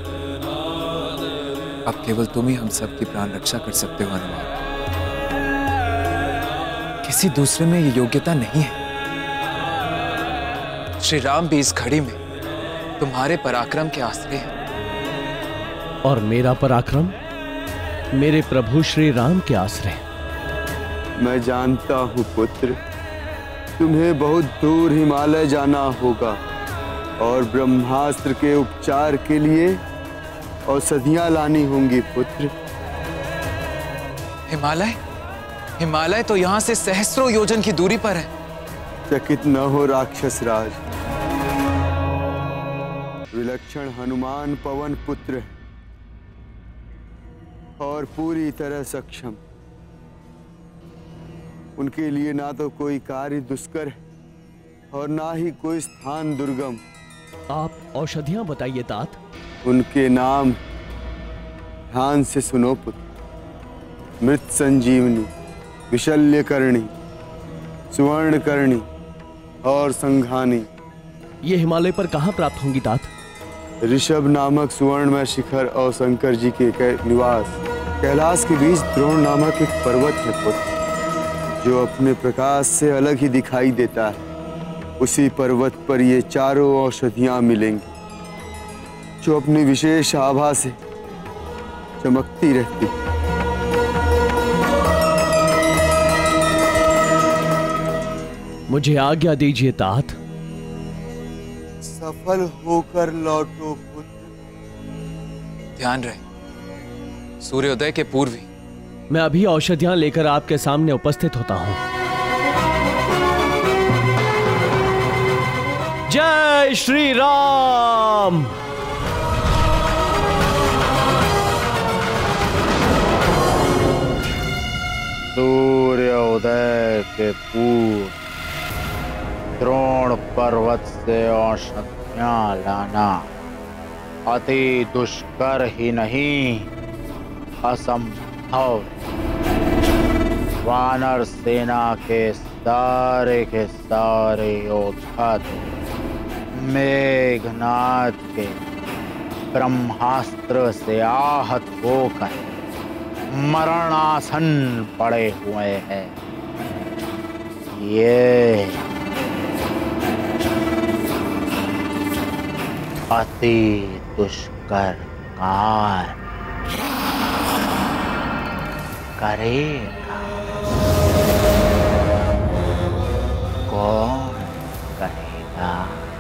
अब केवल तुम ही हम सब की प्राण रक्षा कर सकते हो हनुमान। किसी दूसरे में ये योग्यता नहीं है। श्री राम भी इस घड़ी में तुम्हारे पराक्रम के आश्रय हैं।
और मेरा पराक्रम मेरे प्रभु श्री राम के आश्रय।
मैं जानता हूँ पुत्र, तुम्हें बहुत दूर हिमालय जाना होगा और ब्रह्मास्त्र के उपचार के लिए औषधियां लानी होंगी पुत्र।
हिमालय? हिमालय तो यहाँ से सहस्रों योजन की दूरी पर है।
चकित न हो राक्षस राज, विलक्षण हनुमान पवन पुत्र है और पूरी तरह सक्षम। उनके लिए ना तो कोई कार्य दुष्कर है और ना ही कोई स्थान दुर्गम।
आप औषधियां बताइए तात।
उनके नाम ध्यान से सुनो पुत्र। मृत संजीवनी, विशल्यकर्णी, सुवर्णकर्णी और संघानी।
ये हिमालय पर कहाँ प्राप्त होंगी तात?
ऋषभ नामक सुवर्णमय शिखर और शंकर जी के निवास कैलाश के बीच द्रोण नामक एक पर्वत है पुत्र, जो अपने प्रकाश से अलग ही दिखाई देता है। उसी पर्वत पर ये चारों औषधियां मिलेंगी, जो अपनी विशेष आभा से चमकती रहती।
मुझे आज्ञा दीजिए तात।
सफल होकर लौटो पुत्र।
ध्यान रहे, सूर्योदय के पूर्व ही
मैं अभी औषधियां लेकर आपके सामने उपस्थित होता हूं। जय श्री राम।
सूर्योदय के पूर्व द्रोण पर्वत से औषधियां लाना अति दुष्कर ही नहीं, असंभव। वानर सेना के सारे योद्धा थे मेघनाद के ब्रह्मास्त्र से आहत होकर मरणासन पड़े हुए हैं। ये अति दुष्कर कार्य करेगा। कौन करेगा?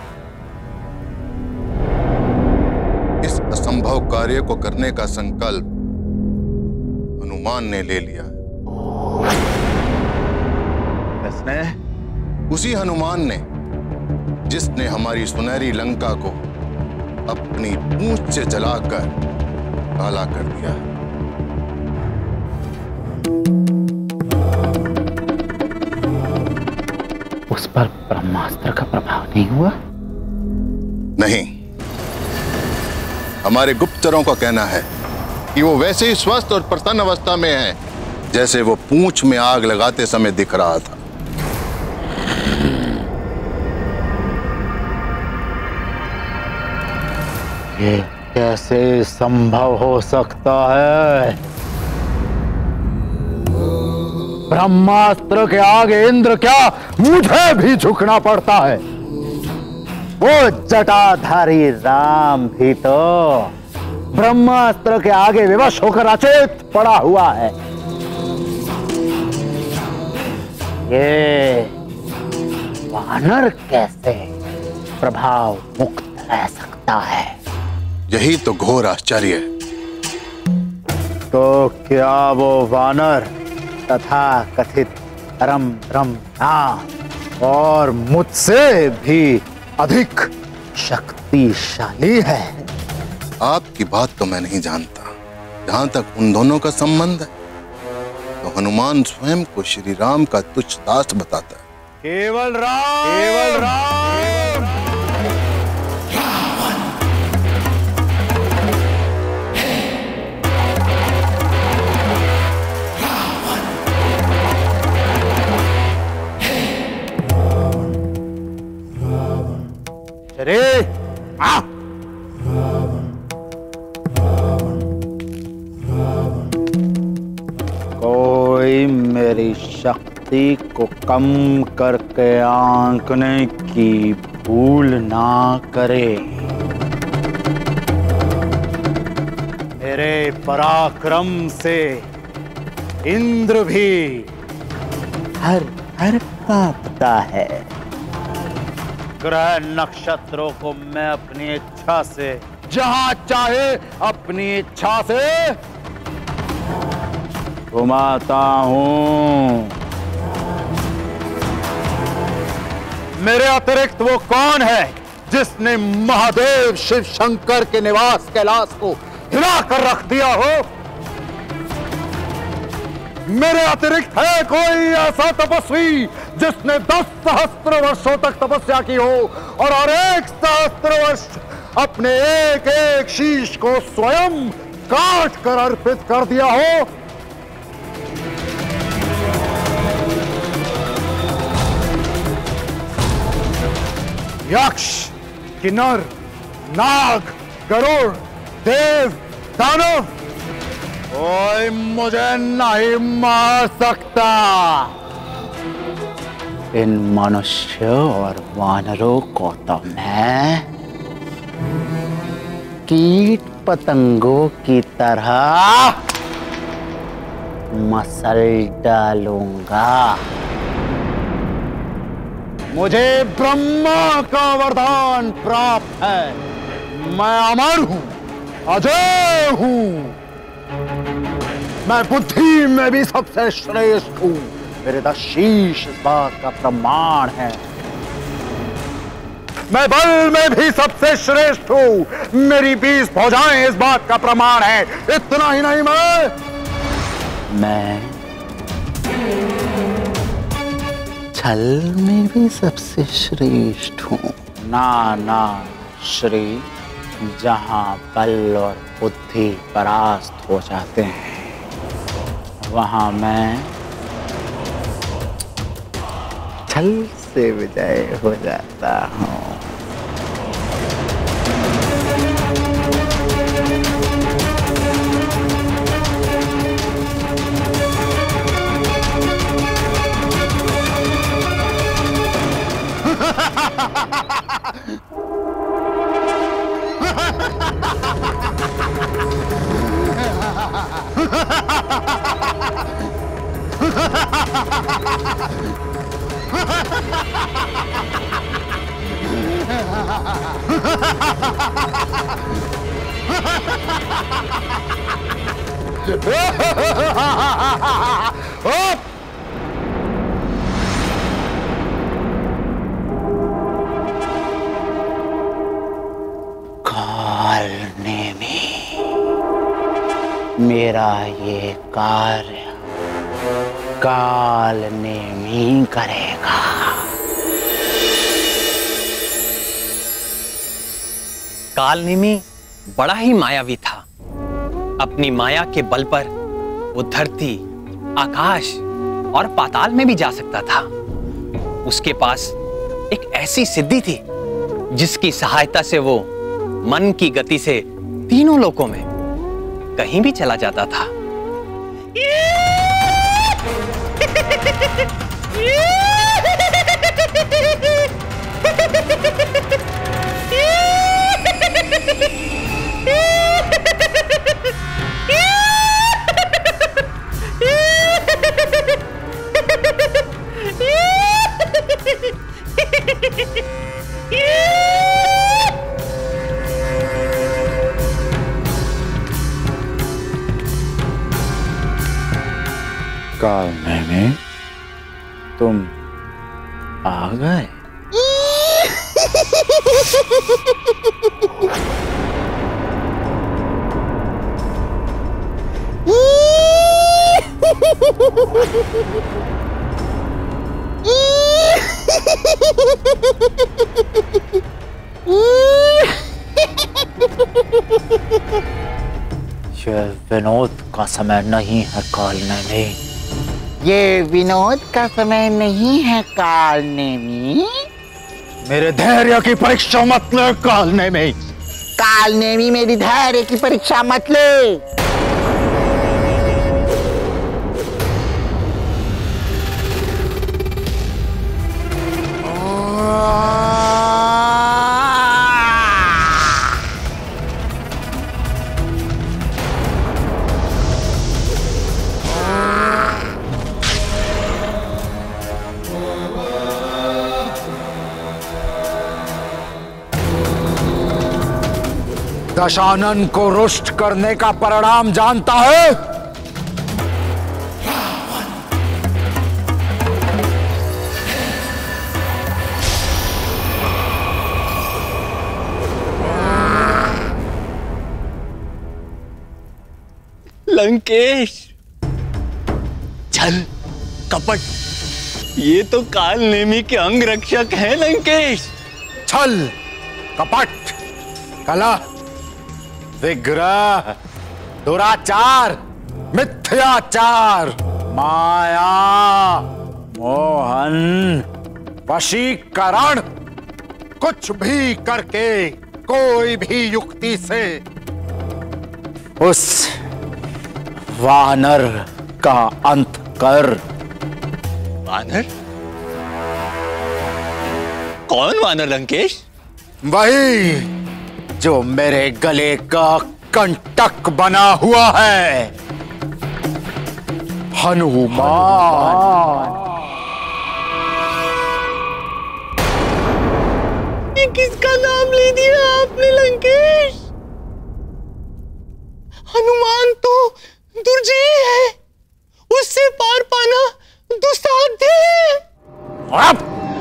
इस असंभव कार्य को करने का संकल्प हनुमान ने ले लिया।
किसने?
उसी हनुमान ने जिसने हमारी सुनहरी लंका को अपनी पूंछ से जलाकर काला कर दिया।
उस पर ब्रह्मास्त्र का प्रभाव नहीं हुआ?
नहीं, हमारे गुप्तचरों का कहना है कि वो वैसे ही स्वस्थ और प्रसन्न अवस्था में है जैसे वो पूंछ में आग लगाते समय दिख रहा था।
ये कैसे संभव हो सकता है? ब्रह्मास्त्र के आगे इंद्र क्या, मुझे भी झुकना पड़ता है। वो जटाधारी राम भी तो ब्रह्मास्त्र के आगे विवश होकर अचेत पड़ा हुआ है। ये वानर कैसे प्रभाव मुक्त रह सकता है?
यही तो घोर आश्चर्य है।
तो क्या वो वानर तथा कथित परम ब्रह्म नाम और मुझसे भी अधिक शक्तिशाली है?
आपकी बात तो मैं नहीं जानता। जहां तक उन दोनों का संबंध है तो हनुमान स्वयं को श्री राम का तुच्छ दास बताता है।
केवल राम, केवल राम। अरे कोई मेरी शक्ति को कम करके आंकने की भूल ना करे। मेरे पराक्रम से इंद्र भी हर हर कांपता है। ग्रह नक्षत्रों को मैं अपनी इच्छा से जहां चाहे अपनी इच्छा से घुमाता हूं। मेरे अतिरिक्त वो कौन है जिसने महादेव शिव शंकर के निवास कैलाश को हिला कर रख दिया हो? मेरे अतिरिक्त है कोई ऐसा तपस्वी जिसने 10 सहस्त्र वर्षों तक तपस्या की हो और हर 1 सहस्त्र वर्ष अपने एक एक शीश को स्वयं काट कर अर्पित कर दिया हो? यक्ष, किन्नर, नाग, गरुड़, देव, दानव, कोई मुझे नहीं मार सकता। इन मनुष्य और वानरों को तो मैं कीट पतंगों की तरह मसल डालूंगा। मुझे ब्रह्मा का वरदान प्राप्त है। मैं अमर हूं, अजय हूं। मैं बुद्धि में भी सबसे श्रेष्ठ हूं। मेरे 10 शीश इस बात का प्रमाण है। मैं बल में भी सबसे श्रेष्ठ हूं। मेरी 20 भुजाएं इस बात का प्रमाण है। इतना ही नहीं, मैं छल में भी सबसे श्रेष्ठ हूं। ना श्री, जहां बल और बुद्धि परास्त हो जाते हैं वहां मैं छल से विजय हो जाता हूं।
काल नेमी, मेरा ये कार्य काल नेमी करेगा।
कालनेमी बड़ा ही मायावी था। अपनी माया के बल पर वो धरती, आकाश और पाताल में भी जा सकता था। उसके पास एक ऐसी सिद्धि थी जिसकी सहायता से वो मन की गति से तीनों लोकों में कहीं भी चला जाता था।
कालनेमी, तुम आ गए। ये विनोद का समय नहीं है कालनेमी। ये विनोद का समय नहीं है कालनेमी।
मेरे धैर्य की परीक्षा मत ले कालनेमी।
कालनेमी, मेरी धैर्य की परीक्षा मत ले।
दशानन को रुष्ट करने का परिणाम जानता है?
लंकेश, छल कपट, ये तो कालनेमी के अंग रक्षक हैं लंकेश।
छल, कपट, कला, विग्रह, दुराचार, मिथ्याचार, माया, मोहन, वशीकरण, कुछ भी करके, कोई भी युक्ति से उस वानर का अंत कर।
वानर? कौन वानर लंकेश?
वही जो मेरे गले का कंटक बना हुआ है, हनुमान।
ये किसका नाम ले दिया आपने लंकेश? हनुमान तो दुर्जय है, उससे पार पाना दुस्साध्य है।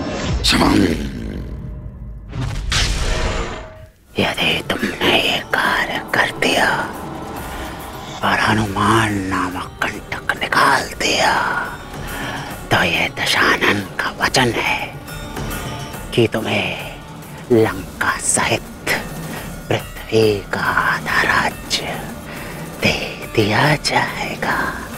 यदि तुमने ये कार्य कर दिया और हनुमान नामक कंटक निकाल दिया तो ये दशानन का वचन है कि तुम्हें लंका सहित पृथ्वी का आधा राज्य दे दिया जाएगा।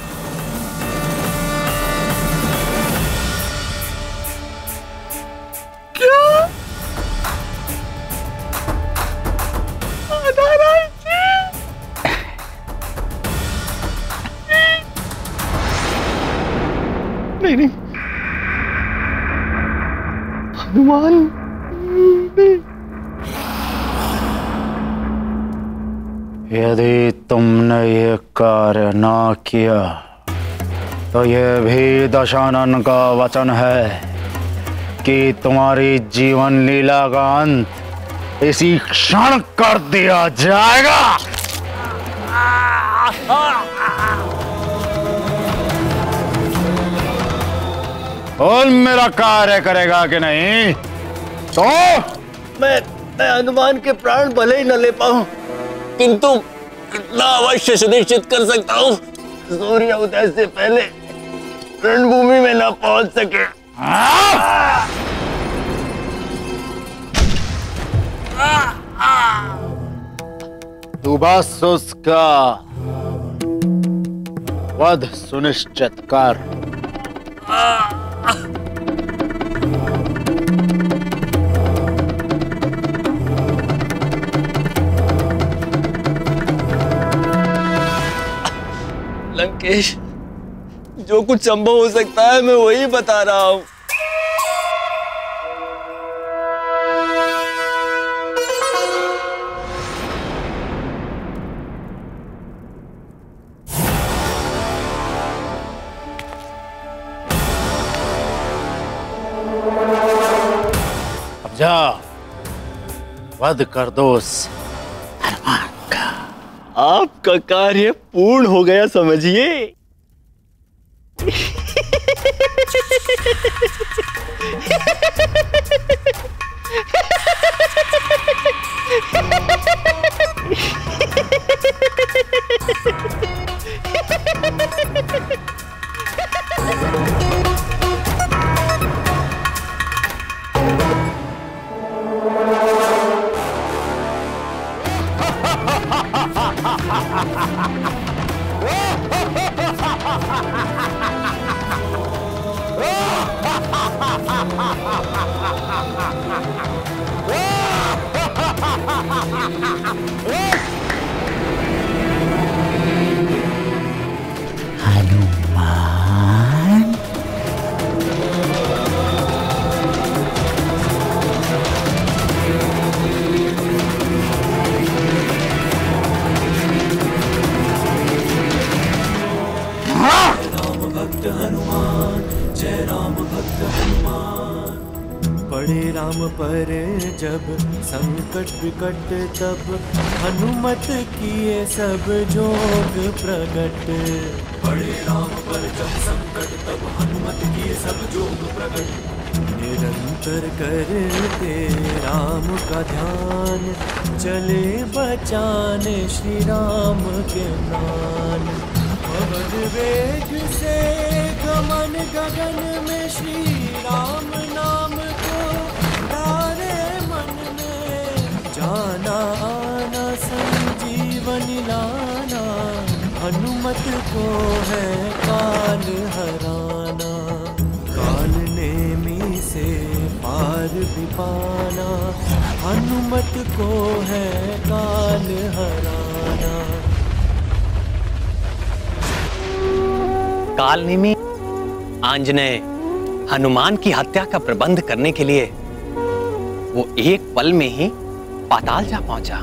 क्या? आधा राज्य? नहीं, हनुमान
यदि तुमने ये कार्य ना किया तो ये भी दशानन का वचन है कि तुम्हारी जीवन लीला का अंत इसी क्षण कर दिया जाएगा। और मेरा कार्य करेगा कि नहीं? तो
मैं हनुमान के प्राण भले ही न ले पाऊं, किंतु इतना अवश्य सुनिश्चित कर सकता हूं, सूर्य उदय से पहले रणभूमि में न पहुंच सके।
तू बस उसका वध सुनिश्चित कर।
लंकेश, जो कुछ संभव हो सकता है मैं वही बता रहा हूं।
अब जा वध कर दो उस हनुमान का।
आपका कार्य पूर्ण हो गया समझिए।
हनुमान,
भक्त हनुमान, जय राम भक्त हनुमान। पड़े राम पर जब संकट विकट, तब हनुमत किए सब जोग प्रगट। पड़े राम पर जब संकट, तब हनुमत किए सब जोग प्रगट। निरंतर करते राम का ध्यान, चले बचाने श्री राम के प्राण। पवन वेग से गमन गगन में, श्री राम नाम को तारे मन में। जाना आना संजीवनी लाना, हनुमत को है काल हराना। काल नेमी से पार भी पाना, हनुमत को है काल हराना।
कालनेमी आंजनेय हनुमान की हत्या का प्रबंध करने के लिए वो एक पल में ही पाताल जा पहुंचा।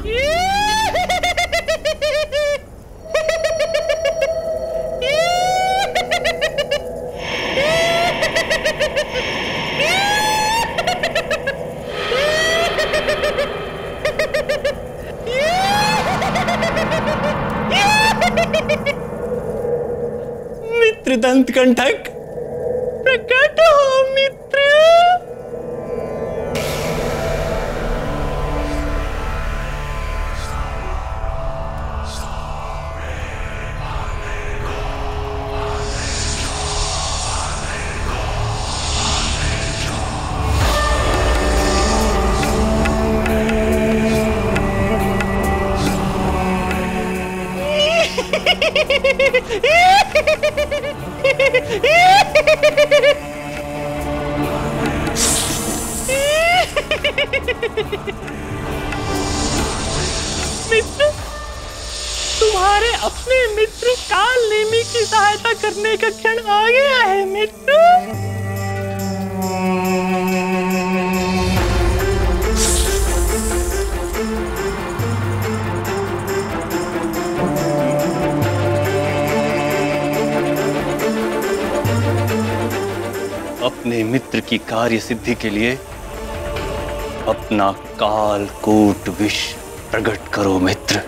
मित्र दंत कंठक, प्रकट हो मित्र। मित्र, तुम्हारे अपने मित्र कालनेमी की सहायता करने का क्षण आ गया है मित्र।
अपने मित्र की कार्य सिद्धि के लिए अपना कालकूट विष प्रकट करो मित्र।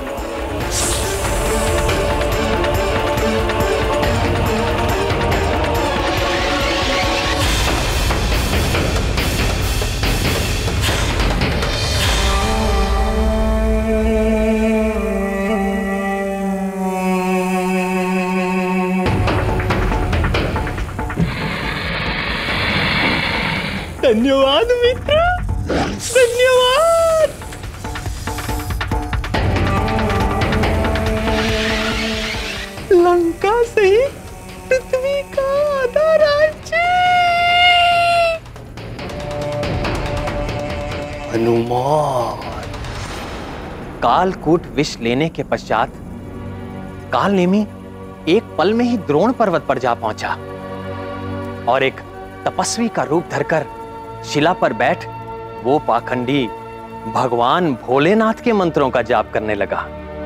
धन्यवाद मित्र, धन्यवाद। लंका सहित पृथ्वी का आधा राज्य।
हनुमान। कालकूट विष लेने के पश्चात कालनेमी एक पल में ही द्रोण पर्वत पर जा पहुंचा और एक तपस्वी का रूप धरकर शिला पर बैठ वो पाखंडी भगवान भोलेनाथ के मंत्रों का जाप करने लगा।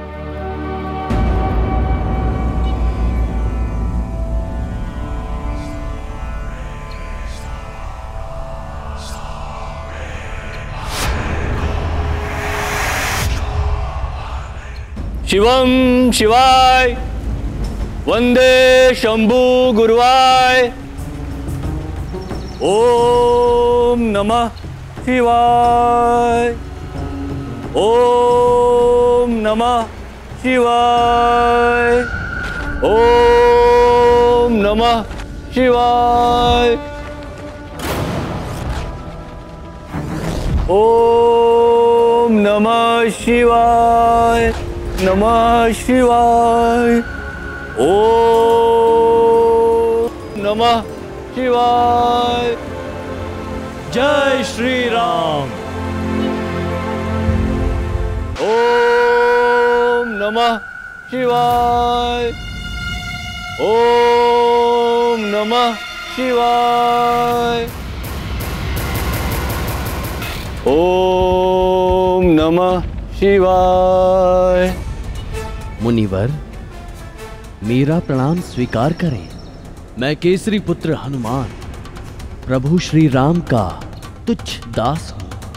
शिवम शिवाय वंदे शंभु गुरुवाय। ओम नमः शिवाय। ओम नमः शिवाय। ओम नमः शिवाय। ओम नमः शिवाय। नमः शिवाय। ओम नमः शिवाय। जय श्री राम। ओम नमः शिवाय। ओम नमः शिवाय। ओम नमः शिवाय।
मुनिवर, मेरा प्रणाम स्वीकार करें। मैं केसरी पुत्र हनुमान प्रभु श्री राम का तुच्छ दास हूं।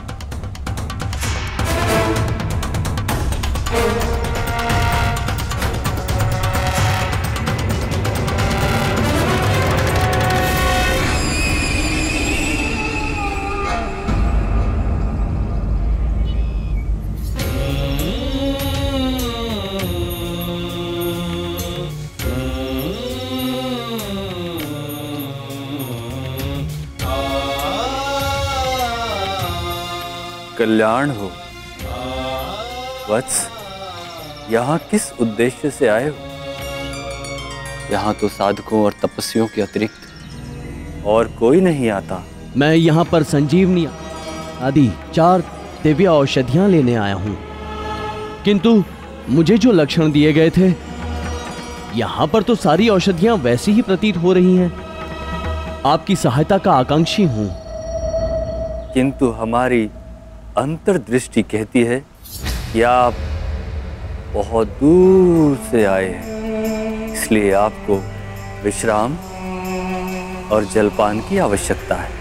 कल्याण हो। वत्स, यहाँ किस उद्देश्य से आए हो? यहाँ तो साधकों और तपस्वियों के अतिरिक्त और कोई नहीं आता।
मैं यहाँ पर संजीवनी आदि 4 दिव्य औषधियाँ लेने आया हूँ, किंतु मुझे जो लक्षण दिए गए थे, यहाँ पर तो सारी औषधियाँ वैसी ही प्रतीत हो रही हैं। आपकी सहायता का आकांक्षी हूँ।
किंतु हमारी अंतर्दृष्टि कहती है कि आप बहुत दूर से आए हैं, इसलिए आपको विश्राम और जलपान की आवश्यकता है।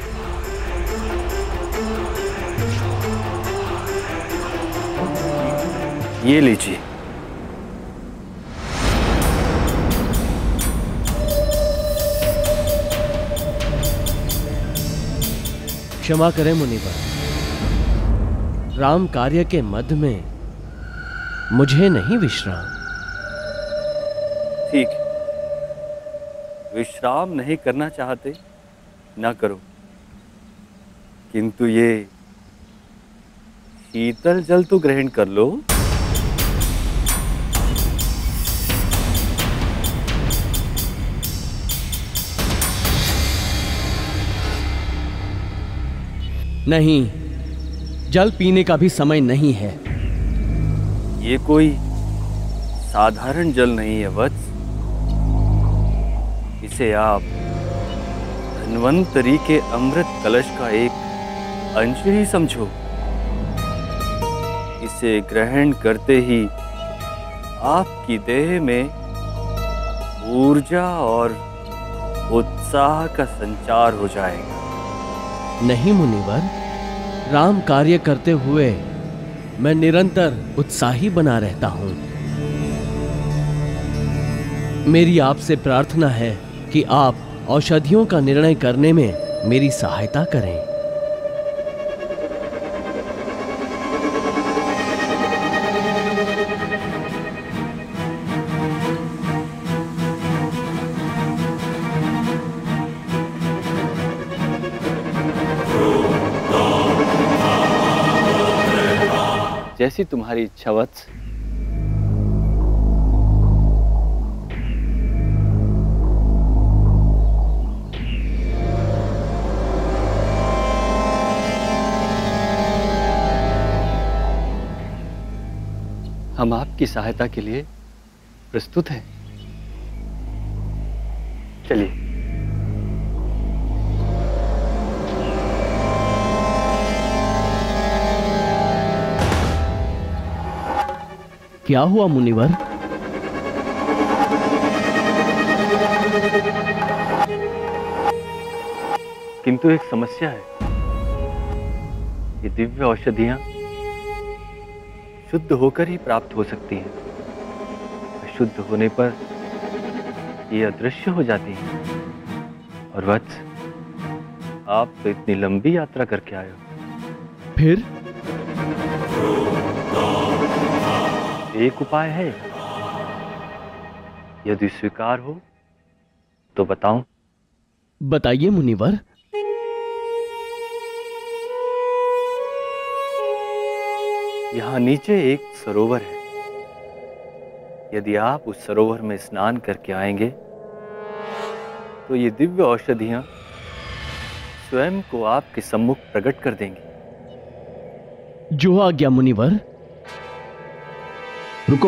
ये लीजिए।
क्षमा करें मुनिवर, राम कार्य के मध्य में मुझे नहीं विश्राम।
ठीक है, विश्राम नहीं करना चाहते ना करो, किंतु ये शीतल जल तो ग्रहण कर लो।
नहीं, जल पीने का भी समय नहीं है।
ये कोई साधारण जल नहीं है वत्स, इसे आप धन्वंतरी के अमृत कलश का एक अंश ही समझो। इसे ग्रहण करते ही आपकी देह में ऊर्जा और
उत्साह का संचार हो जाएगा।
नहीं मुनिवर, राम कार्य करते हुए मैं निरंतर उत्साही बना रहता हूं। मेरी आपसे प्रार्थना है कि आप औषधियों का निर्णय करने में मेरी सहायता करें।
जैसी तुम्हारी इच्छा वत्स। हम आपकी सहायता के लिए प्रस्तुत हैं। चलिए।
क्या हुआ मुनिवर?
किंतु एक समस्या है। ये दिव्य औषधियां शुद्ध होकर ही प्राप्त हो सकती हैं। अशुद्ध होने पर ये अदृश्य हो जाती हैं। और वत्स, आप तो इतनी लंबी यात्रा करके आए हो।
फिर
एक उपाय है, यदि स्वीकार हो तो बताऊं।
बताइए मुनिवर।
यहां नीचे एक सरोवर है। यदि आप उस सरोवर में स्नान करके आएंगे तो ये दिव्य औषधियां स्वयं को आपके सम्मुख प्रकट कर देंगी।
जो आज्ञा मुनिवर।
रुको।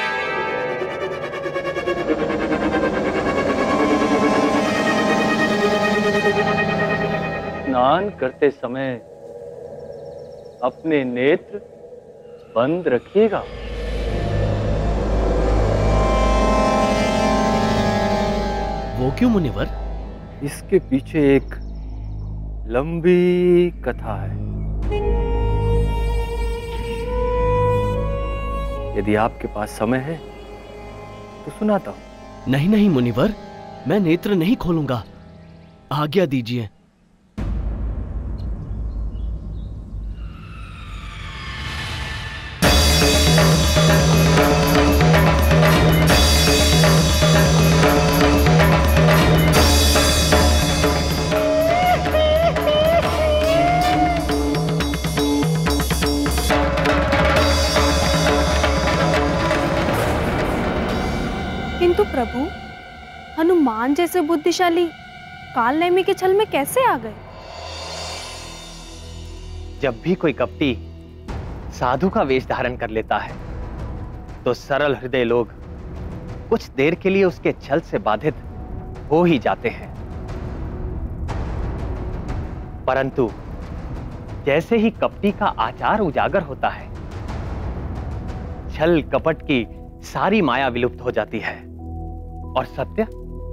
स्नान करते समय अपने नेत्र बंद रखिएगा।
वो क्यों मुनिवर?
इसके पीछे एक लंबी कथा है। यदि आपके पास समय है तो सुनाता हूं।
नहीं नहीं मुनिवर, मैं नेत्र नहीं खोलूंगा। आज्ञा दीजिए।
किंतु प्रभु, हनुमान जैसे बुद्धिशाली कालनेमी के छल में कैसे आ गए?
जब भी कोई कपटी साधु का वेश धारण कर लेता है तो सरल हृदय लोग कुछ देर के लिए उसके छल से बाधित हो ही जाते हैं। परंतु जैसे ही कपटी का आचार उजागर होता है, छल कपट की सारी माया विलुप्त हो जाती है और सत्य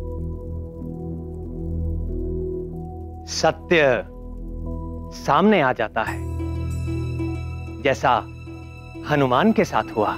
सामने आ जाता है, जैसा हनुमान के साथ हुआ।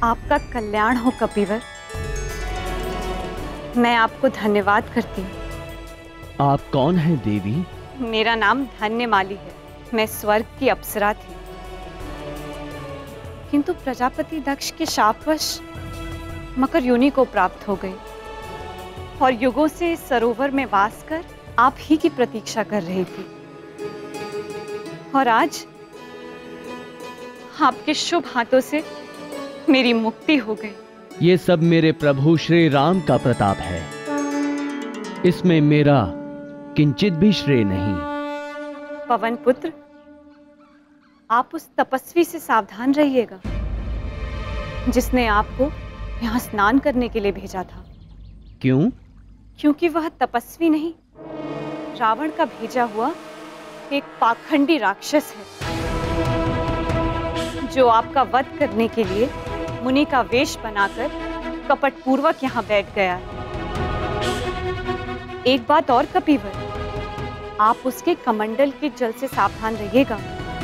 आपका कल्याण हो कपिवर। मैं आपको धन्यवाद करती हूँ।
आप कौन हैं देवी?
मेरा नाम धन्यमाली है। मैं स्वर्ग की अप्सरा थी, किंतु प्रजापति दक्ष के शापवश मकर योनि को प्राप्त हो गई और युगों से इस सरोवर में वास कर आप ही की प्रतीक्षा कर रही थी। और आज आपके शुभ हाथों से मेरी मुक्ति हो गई।
ये सब मेरे प्रभु श्री राम का प्रताप है, इसमें मेरा किंचित भी श्रेय नहीं।
पवन पुत्र, आप उस तपस्वी से सावधान रहिएगा जिसने आपको यहाँ स्नान करने के लिए भेजा था।
क्यों?
क्योंकि वह तपस्वी नहीं, रावण का भेजा हुआ एक पाखंडी राक्षस है जो आपका वध करने के लिए मुनि का वेश बनाकर कपटपूर्वक यहाँ बैठ गया है। एक बात और कपिवर, आप उसके कमंडल के जल से सावधान रहिएगा।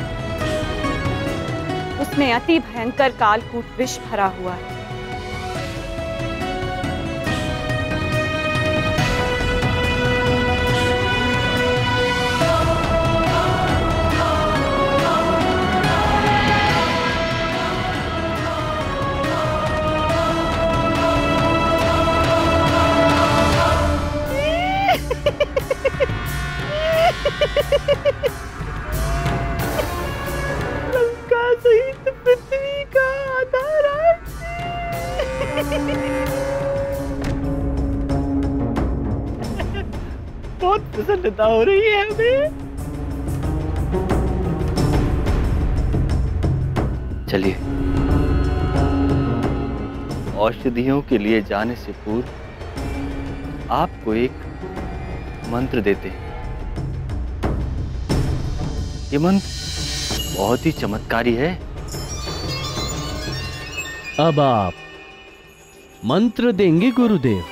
उसमें अति भयंकर कालकूट विष भरा हुआ है।
लंका सहित पृथ्वी का आधार बहुत प्रसन्नता हो रही है हमें।
चलिए, औषधियों के लिए जाने से पूर्व आपको एक मंत्र देते हैं। ये मंत्र बहुत ही चमत्कारी है।
अब आप मंत्र देंगे गुरुदेव?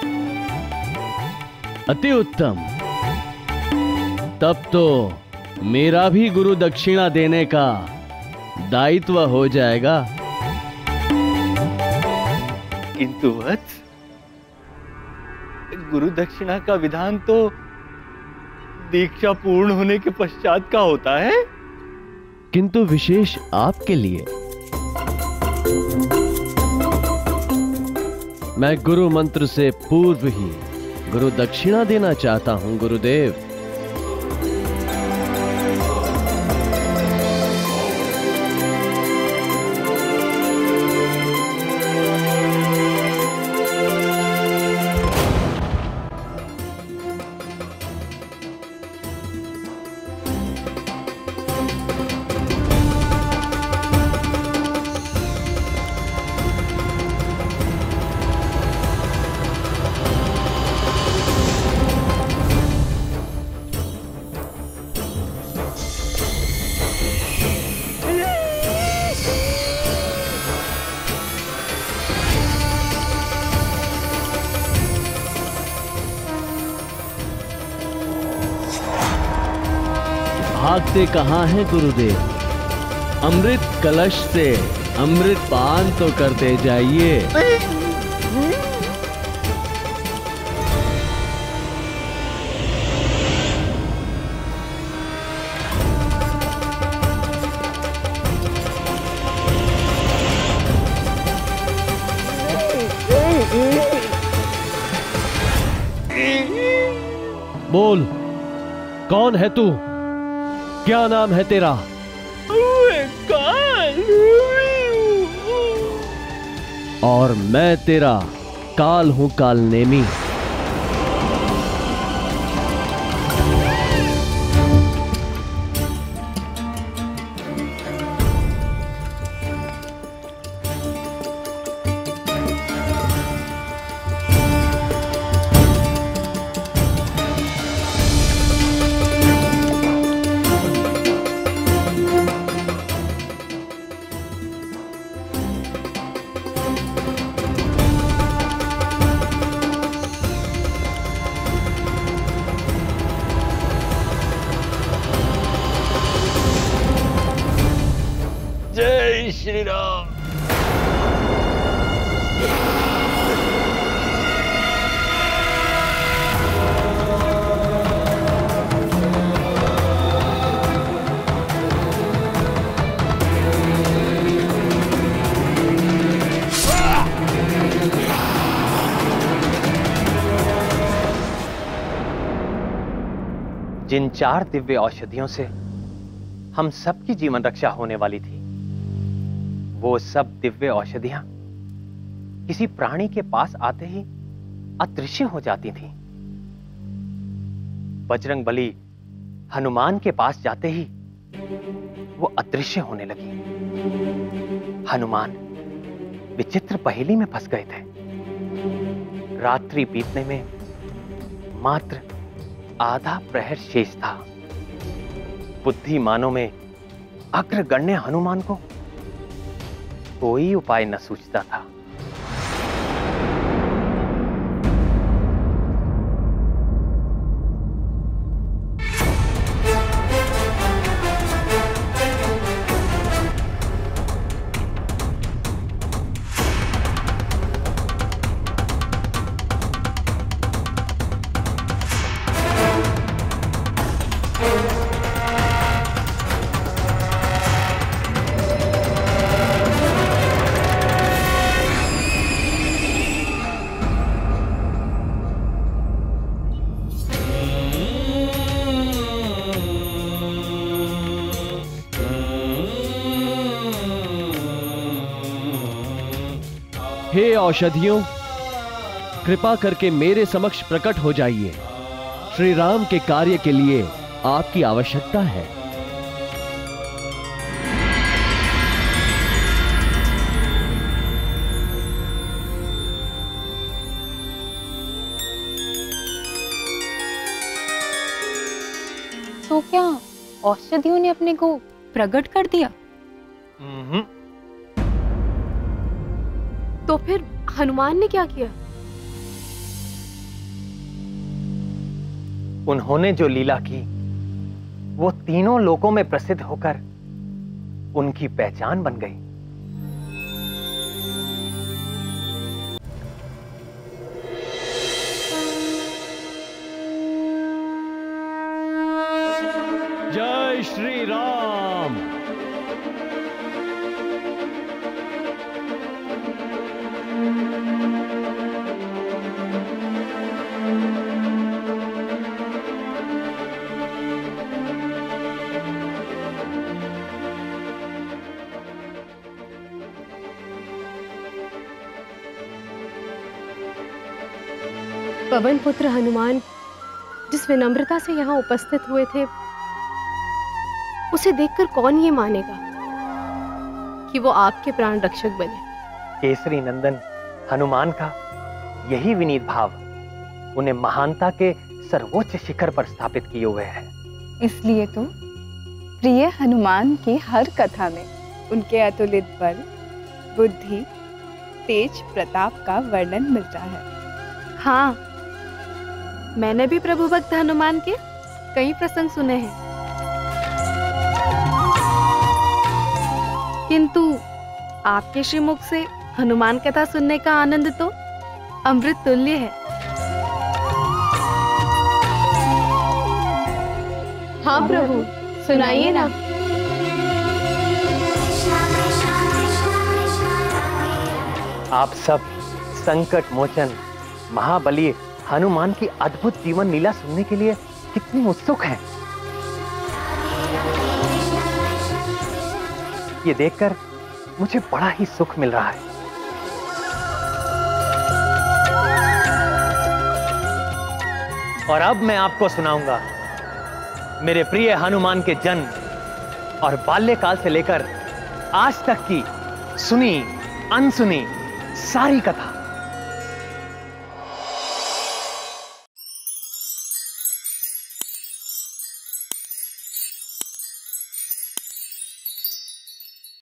अति उत्तम। तब तो मेरा भी गुरु दक्षिणा देने का दायित्व हो जाएगा।
किंतु वत्स, गुरु दक्षिणा का विधान तो दीक्षा पूर्ण होने के पश्चात का होता है।
किंतु विशेष आपके लिए मैं गुरु मंत्र से पूर्व ही गुरु दक्षिणा देना चाहता हूं गुरुदेव। भागते कहाँ हैं गुरुदेव? अमृत कलश से अमृत पान तो करते जाइए। बोल, कौन है तू? क्या नाम है तेरा? और मैं तेरा काल हूं, कालनेमी।
जय श्री राम।
जिन 4 दिव्य औषधियों से हम सबकी जीवन रक्षा होने वाली थी, वो सब दिव्य औषधियां किसी प्राणी के पास आते ही अदृश्य हो जाती थीं। बजरंग बली हनुमान के पास जाते ही वो अदृश्य होने लगी। हनुमान विचित्र पहेली में फंस गए थे। रात्रि बीतने में मात्र आधा प्रहर शेष था। बुद्धिमानों में अग्रगण्य हनुमान को कोई उपाय न सूझता था।
हे औषधियों, कृपा करके मेरे समक्ष प्रकट हो जाइए। श्री राम के कार्य के लिए आपकी आवश्यकता है।
तो क्या औषधियों ने अपने को प्रकट कर दिया?
तो फिर हनुमान ने क्या किया?
उन्होंने जो लीला की वो तीनों लोकों में प्रसिद्ध होकर उनकी पहचान बन गई।
जय श्री राम।
पवन पुत्र हनुमान जिस विनम्रता से यहाँ उपस्थित हुए थे, उसे देखकर कौन ये मानेगा कि वो आपके प्राण रक्षक बने।
केसरी नंदन हनुमान का यही विनीत भाव उन्हें महानता के सर्वोच्च शिखर पर स्थापित किए हुए है।
इसलिए तो प्रिय हनुमान की हर कथा में उनके अतुलित बल, बुद्धि, तेज प्रताप का वर्णन मिलता है।
हाँ, मैंने भी प्रभु भक्त हनुमान के कई प्रसंग सुने हैं, किंतु आपके श्रीमुख से हनुमान कथा सुनने का आनंद तो अमृत तुल्य है। हाँ प्रभु, सुनाइए ना।
आप सब संकट मोचन महाबली हनुमान की अद्भुत जीवन लीला सुनने के लिए कितनी उत्सुक हैं। ये देखकर मुझे बड़ा ही सुख मिल रहा है। और अब मैं आपको सुनाऊंगा मेरे प्रिय हनुमान के जन्म और बाल्यकाल से लेकर आज तक की सुनी अनसुनी सारी कथा।